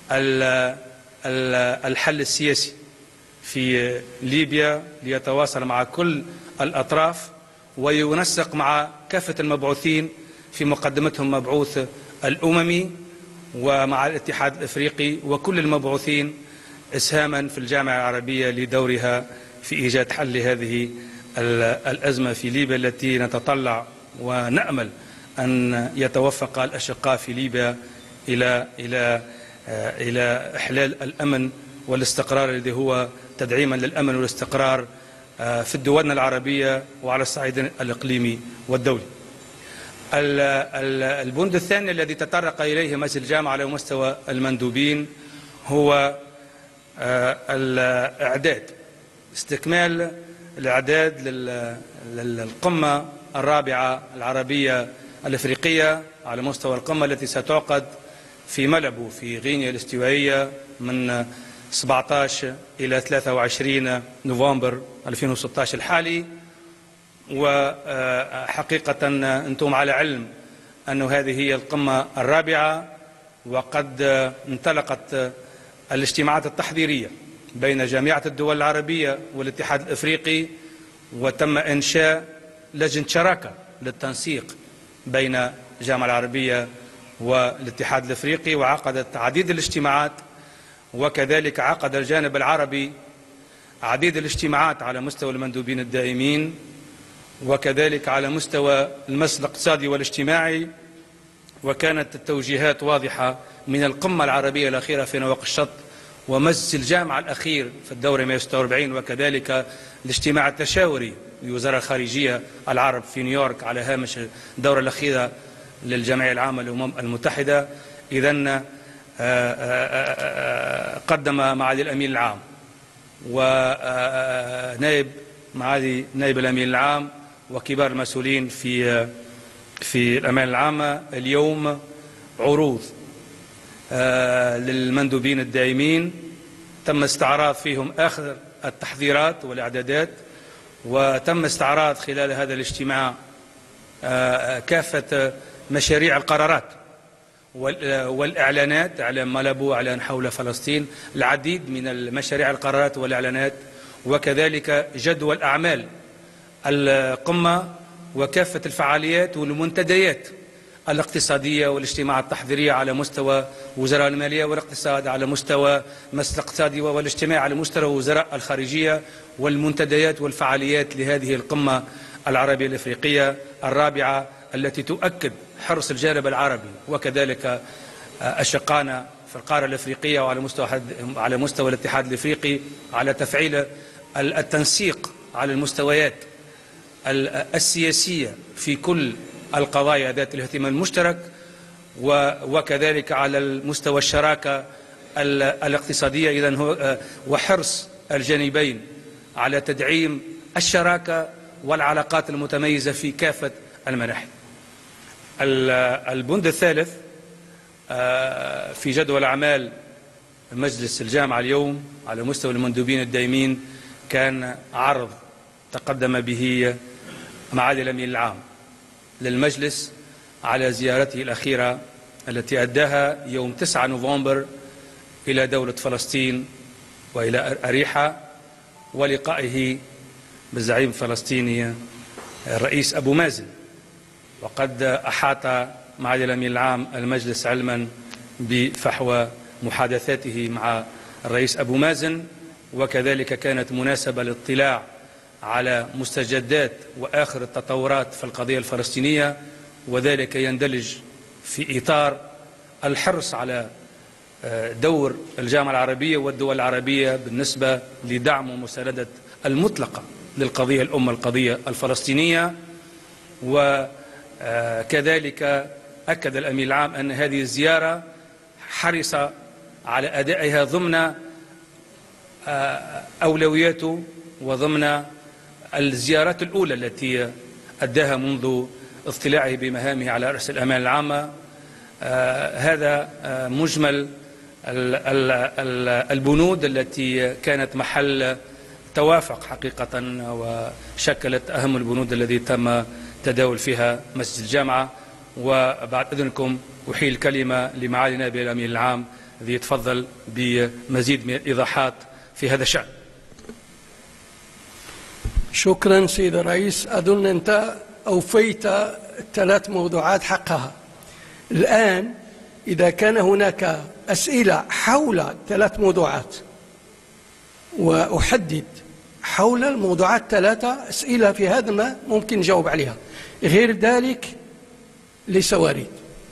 الحل السياسي في ليبيا، ليتواصل مع كل الأطراف وينسق مع كافة المبعوثين، في مقدمتهم مبعوث الأممي ومع الاتحاد الأفريقي وكل المبعوثين، إسهاما في الجامعة العربية لدورها في إيجاد حل لهذه الأزمة في ليبيا التي نتطلع ونأمل أن يتوفق الأشقاء في ليبيا إلى إلى إلى إحلال الأمن والاستقرار الذي هو تدعيما للأمن والاستقرار في الدول العربية وعلى الصعيد الإقليمي والدولي. البند الثاني الذي تطرق إليه مجلس الجامعة على مستوى المندوبين هو الإعداد، استكمال الإعداد للقمة الرابعة العربية الأفريقية على مستوى القمة التي ستعقد في ملبو في غينيا الاستوائية من سبعة عشر إلى ثلاثة وعشرين نوفمبر ألفين وستة عشر الحالي. وحقيقة أنتم على علم أن هذه هي القمة الرابعة، وقد انطلقت الاجتماعات التحضيرية بين جامعة الدول العربية والاتحاد الأفريقي، وتم إنشاء لجنة شراكة للتنسيق بين الجامعة العربية والاتحاد الأفريقي، وعقدت عديد الاجتماعات، وكذلك عقد الجانب العربي عديد الاجتماعات على مستوى المندوبين الدائمين، وكذلك على مستوى المس الاقتصادي والاجتماعي. وكانت التوجيهات واضحة من القمة العربية الأخيرة في نواقشط ومجلس الجامعة الأخير في الدورة مئة وستة وأربعين، وكذلك الاجتماع التشاوري لوزراء الخارجية العرب في نيويورك على هامش الدورة الأخيرة للجمعية العامة للأمم المتحدة. إذن قدم معالي الأمين العام ونائب معالي نائب الأمين العام وكبار المسؤولين في في الأمانة العامة اليوم عروض للمندوبين الدائمين، تم استعراض فيهم آخر التحضيرات والإعدادات، وتم استعراض خلال هذا الاجتماع كافة مشاريع القرارات والإعلانات، إعلان مالابو، إعلان حول فلسطين، العديد من المشاريع القرارات والإعلانات، وكذلك جدول أعمال القمة وكافة الفعاليات والمنتديات الاقتصادية والاجتماعات التحضيرية على مستوى وزراء المالية والاقتصاد، على مستوى المجلس الاقتصادي والاجتماع على مستوى وزراء الخارجية، والمنتديات والفعاليات لهذه القمة العربية الإفريقية الرابعة التي تؤكد حرص الجانب العربي وكذلك أشقائنا في القارة الإفريقية وعلى مستوى على مستوى الاتحاد الإفريقي على تفعيل التنسيق على المستويات السياسية في كل القضايا ذات الاهتمام المشترك، وكذلك على المستوى الشراكة الاقتصادية. إذن هو وحرص الجانبين على تدعيم الشراكة والعلاقات المتميزة في كافة المناحي. البند الثالث في جدول أعمال مجلس الجامعة اليوم على مستوى المندوبين الدائمين كان عرض تقدم به معالي الأمين العام للمجلس على زيارته الأخيرة التي أداها يوم تسعة نوفمبر إلى دولة فلسطين وإلى أريحة، ولقائه بالزعيم الفلسطيني الرئيس أبو مازن. وقد أحاط معالي الأمين العام المجلس علما بفحوى محادثاته مع الرئيس أبو مازن، وكذلك كانت مناسبة للاطلاع على مستجدات وآخر التطورات في القضية الفلسطينية، وذلك يندلج في إطار الحرص على دور الجامعة العربية والدول العربية بالنسبة لدعم ومساندة المطلقة للقضية الأمة القضية الفلسطينية. وكذلك أكد الأمين العام أن هذه الزيارة حرص على أدائها ضمن أولوياته وضمن الزيارات الأولى التي أداها منذ اطلاعه بمهامه على رأس الأمانة العامة. آه هذا آه مجمل البنود التي كانت محل توافق حقيقة، وشكلت أهم البنود التي تم تداول فيها مسجد الجامعة. وبعد إذنكم أحيل الكلمة لمعالي نائب الأمين العام الذي يتفضل بمزيد من الإيضاحات في هذا الشأن. شكرا سيد الرئيس. أظن أنت أوفيت الثلاث موضوعات حقها. الآن إذا كان هناك أسئلة حول ثلاث موضوعات، وأحدد حول الموضوعات ثلاثة أسئلة في هذا ما ممكن نجاوب عليها، غير ذلك ليس وارد.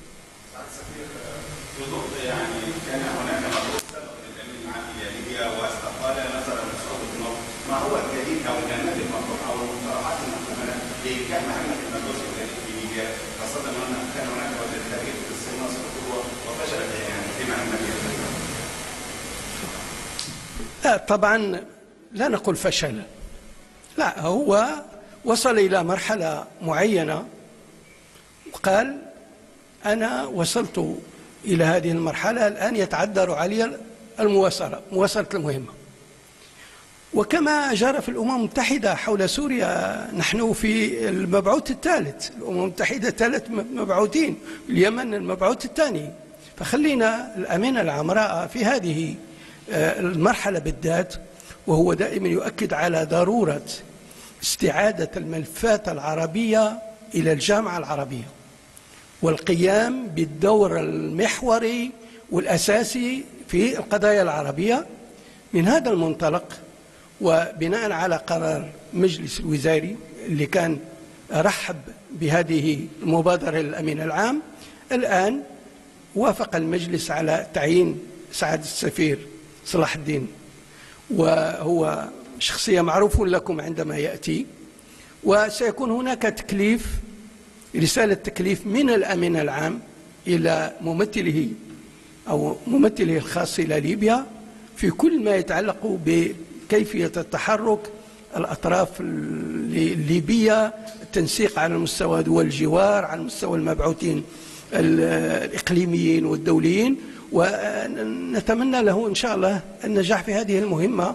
لا طبعا لا نقول فشل، لا، هو وصل إلى مرحلة معينة وقال أنا وصلت إلى هذه المرحلة، الآن يتعذر علي المواصلة مواصلة المهمة. وكما جرى في الأمم المتحدة حول سوريا، نحن في المبعوث الثالث، الأمم المتحدة ثلاث مبعوثين، اليمن المبعوث الثاني. فخلينا الأمينة العام في هذه المرحلة بالذات، وهو دائما يؤكد على ضرورة استعادة الملفات العربية إلى الجامعة العربية والقيام بالدور المحوري والأساسي في القضايا العربية. من هذا المنطلق وبناء على قرار مجلس الوزاري اللي كان رحب بهذه المبادرة للأمين العام، الآن وافق المجلس على تعيين سعادة السفير صلاح الدين، وهو شخصية معروف لكم عندما يأتي. وسيكون هناك تكليف، رسالة تكليف من الأمين العام إلى ممثله أو ممثله الخاص إلى ليبيا في كل ما يتعلق بكيفية التحرك الأطراف الليبية، التنسيق على مستوى دول الجوار، على مستوى المبعوثين الإقليميين والدوليين. ونتمنى له إن شاء الله النجاح في هذه المهمة،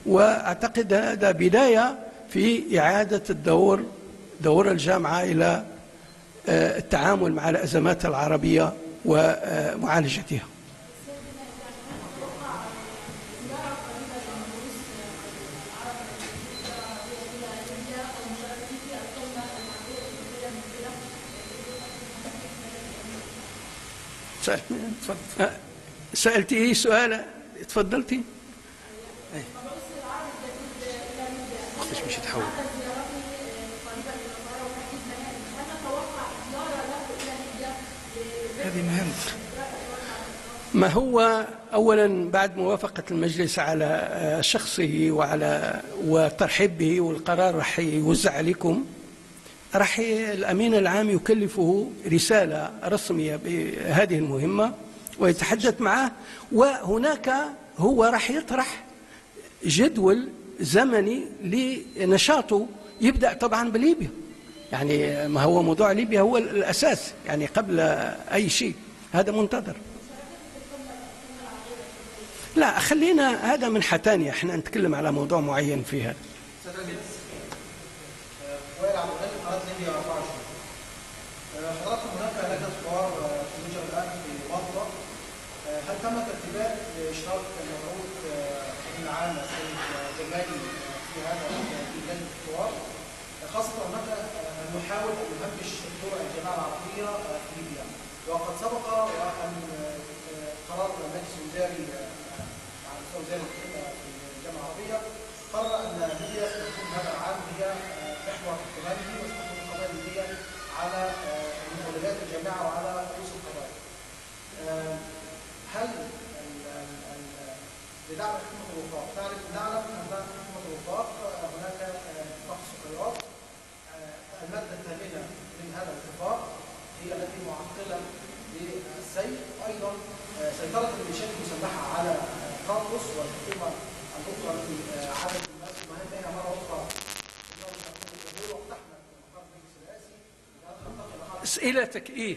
وأعتقد هذا بداية في إعادة الدور دور الجامعة إلى التعامل مع الأزمات العربية ومعالجتها. سألتي ايه سؤال؟ تفضلتي. ليش مش يتحول؟ هذه مهمة. ما هو أولا بعد موافقة المجلس على شخصه وعلى وترحيب به والقرار راح يوزع عليكم، راح الأمين العام يكلفه رسالة رسمية بهذه المهمة ويتحدث معه، وهناك هو راح يطرح جدول زمني لنشاطه يبدأ طبعا بليبيا. يعني ما هو موضوع ليبيا هو الأساس يعني قبل أي شيء، هذا منتظر. لا خلينا هذا من حتانية، احنا نتكلم على موضوع معين في هذا. حضراتكم هناك لجنة حوار توجد الآن في مصر، هل تم ترتيبات لإشراك المبعوث الأمين العام السيد جمالي في هذا في لجنة الحوار؟ خاصة هناك نحاول أن نهمش دور الجماعة العربية في ليبيا، وقد سبق وأن قرار المجلس الوزاري على مستوى وزارة في الجامعة العربية قرر أن ليبيا ستكون هذا العام هي محور اهتمامه وستكون القضايا الليبية على مولويات الجامعة وعلى رؤوس القضايا. هل لدعم حكومة الوفاق تعرف نعلم أن حكومة الوفاق هناك اتفاق السكريات، المادة الثامنة من هذا الاتفاق هي التي معطلة للسير، أيضا سيطرة الميليشيات المسلحة على قاطس والحكومة الأخرى التي عادت الناس المهم بها مرة أخرى أسئلتك إيه؟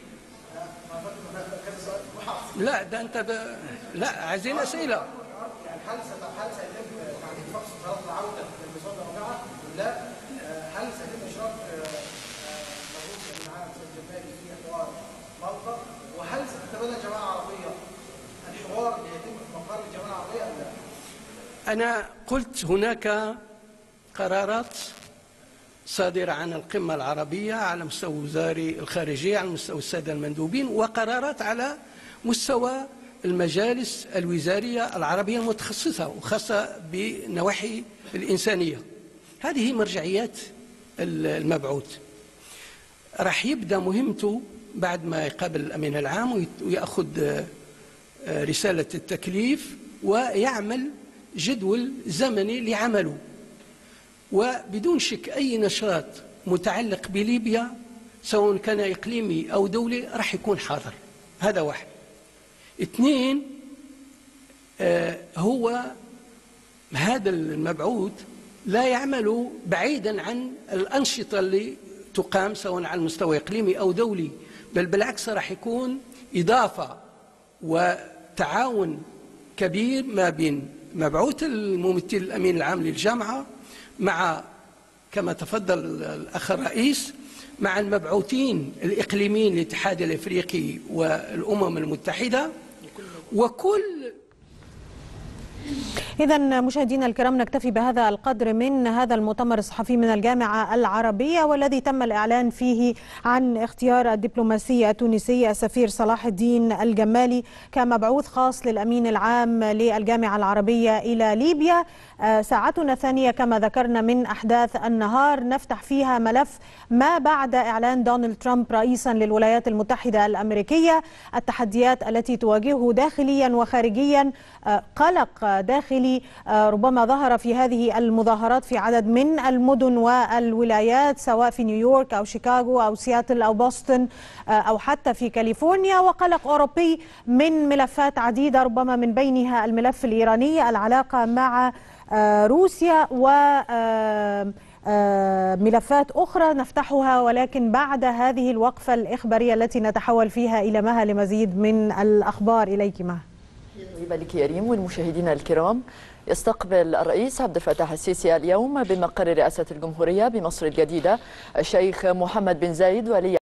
لا ده أنت ب... لا عايزين أسئلة. يعني هل هل سيتم تعديل فقط قرارات العودة للنظام الرابعة؟ لا. هل سيتم إشراك مبعوث الأمين العام السيد جمالي في حوار مالطا؟ وهل ستتبنى الجماعة العربية الحوار اللي يتم في مقر الجماعة العربية أم لا؟ أنا قلت هناك قرارات صادرة عن القمة العربية على مستوى وزاري الخارجية، على مستوى السادة المندوبين، وقرارات على مستوى المجالس الوزارية العربية المتخصصة وخاصة بنواحي الإنسانية. هذه مرجعيات المبعوث. راح يبدأ مهمته بعد ما يقابل الأمين العام ويأخذ رسالة التكليف ويعمل جدول زمني لعمله، وبدون شك أي نشاط متعلق بليبيا سواء كان إقليمي أو دولي راح يكون حاضر. هذا واحد. اثنين، آه هو هذا المبعوث لا يعمل بعيدا عن الأنشطة اللي تقام سواء على المستوى إقليمي أو دولي، بل بالعكس راح يكون إضافة وتعاون كبير ما بين مبعوث الممثل الأمين العام للجامعة مع كما تفضل الأخ الرئيس مع المبعوثين الإقليميين للاتحاد الأفريقي والأمم المتحدة وكل. إذن مشاهدينا الكرام نكتفي بهذا القدر من هذا المؤتمر الصحفي من الجامعة العربية، والذي تم الإعلان فيه عن اختيار الدبلوماسي التونسي السفير صلاح الدين الجمالي كمبعوث خاص للأمين العام للجامعة العربية إلى ليبيا. ساعتنا الثانية كما ذكرنا من أحداث النهار نفتح فيها ملف ما بعد إعلان دونالد ترامب رئيسا للولايات المتحدة الأمريكية، التحديات التي تواجهه داخليا وخارجيا، قلق داخلي ربما ظهر في هذه المظاهرات في عدد من المدن والولايات سواء في نيويورك أو شيكاغو أو سياتل أو بوسطن أو حتى في كاليفورنيا، وقلق أوروبي من ملفات عديدة ربما من بينها الملف الإيراني، العلاقة مع روسيا وملفات أخرى نفتحها، ولكن بعد هذه الوقفة الإخبارية التي نتحول فيها إلى مها لمزيد من الأخبار. إليك مها. طيبة لك يا ريم والمشاهدين الكرام. يستقبل الرئيس عبد الفتاح السيسي اليوم بمقر رئاسة الجمهورية بمصر الجديدة الشيخ محمد بن زايد ولي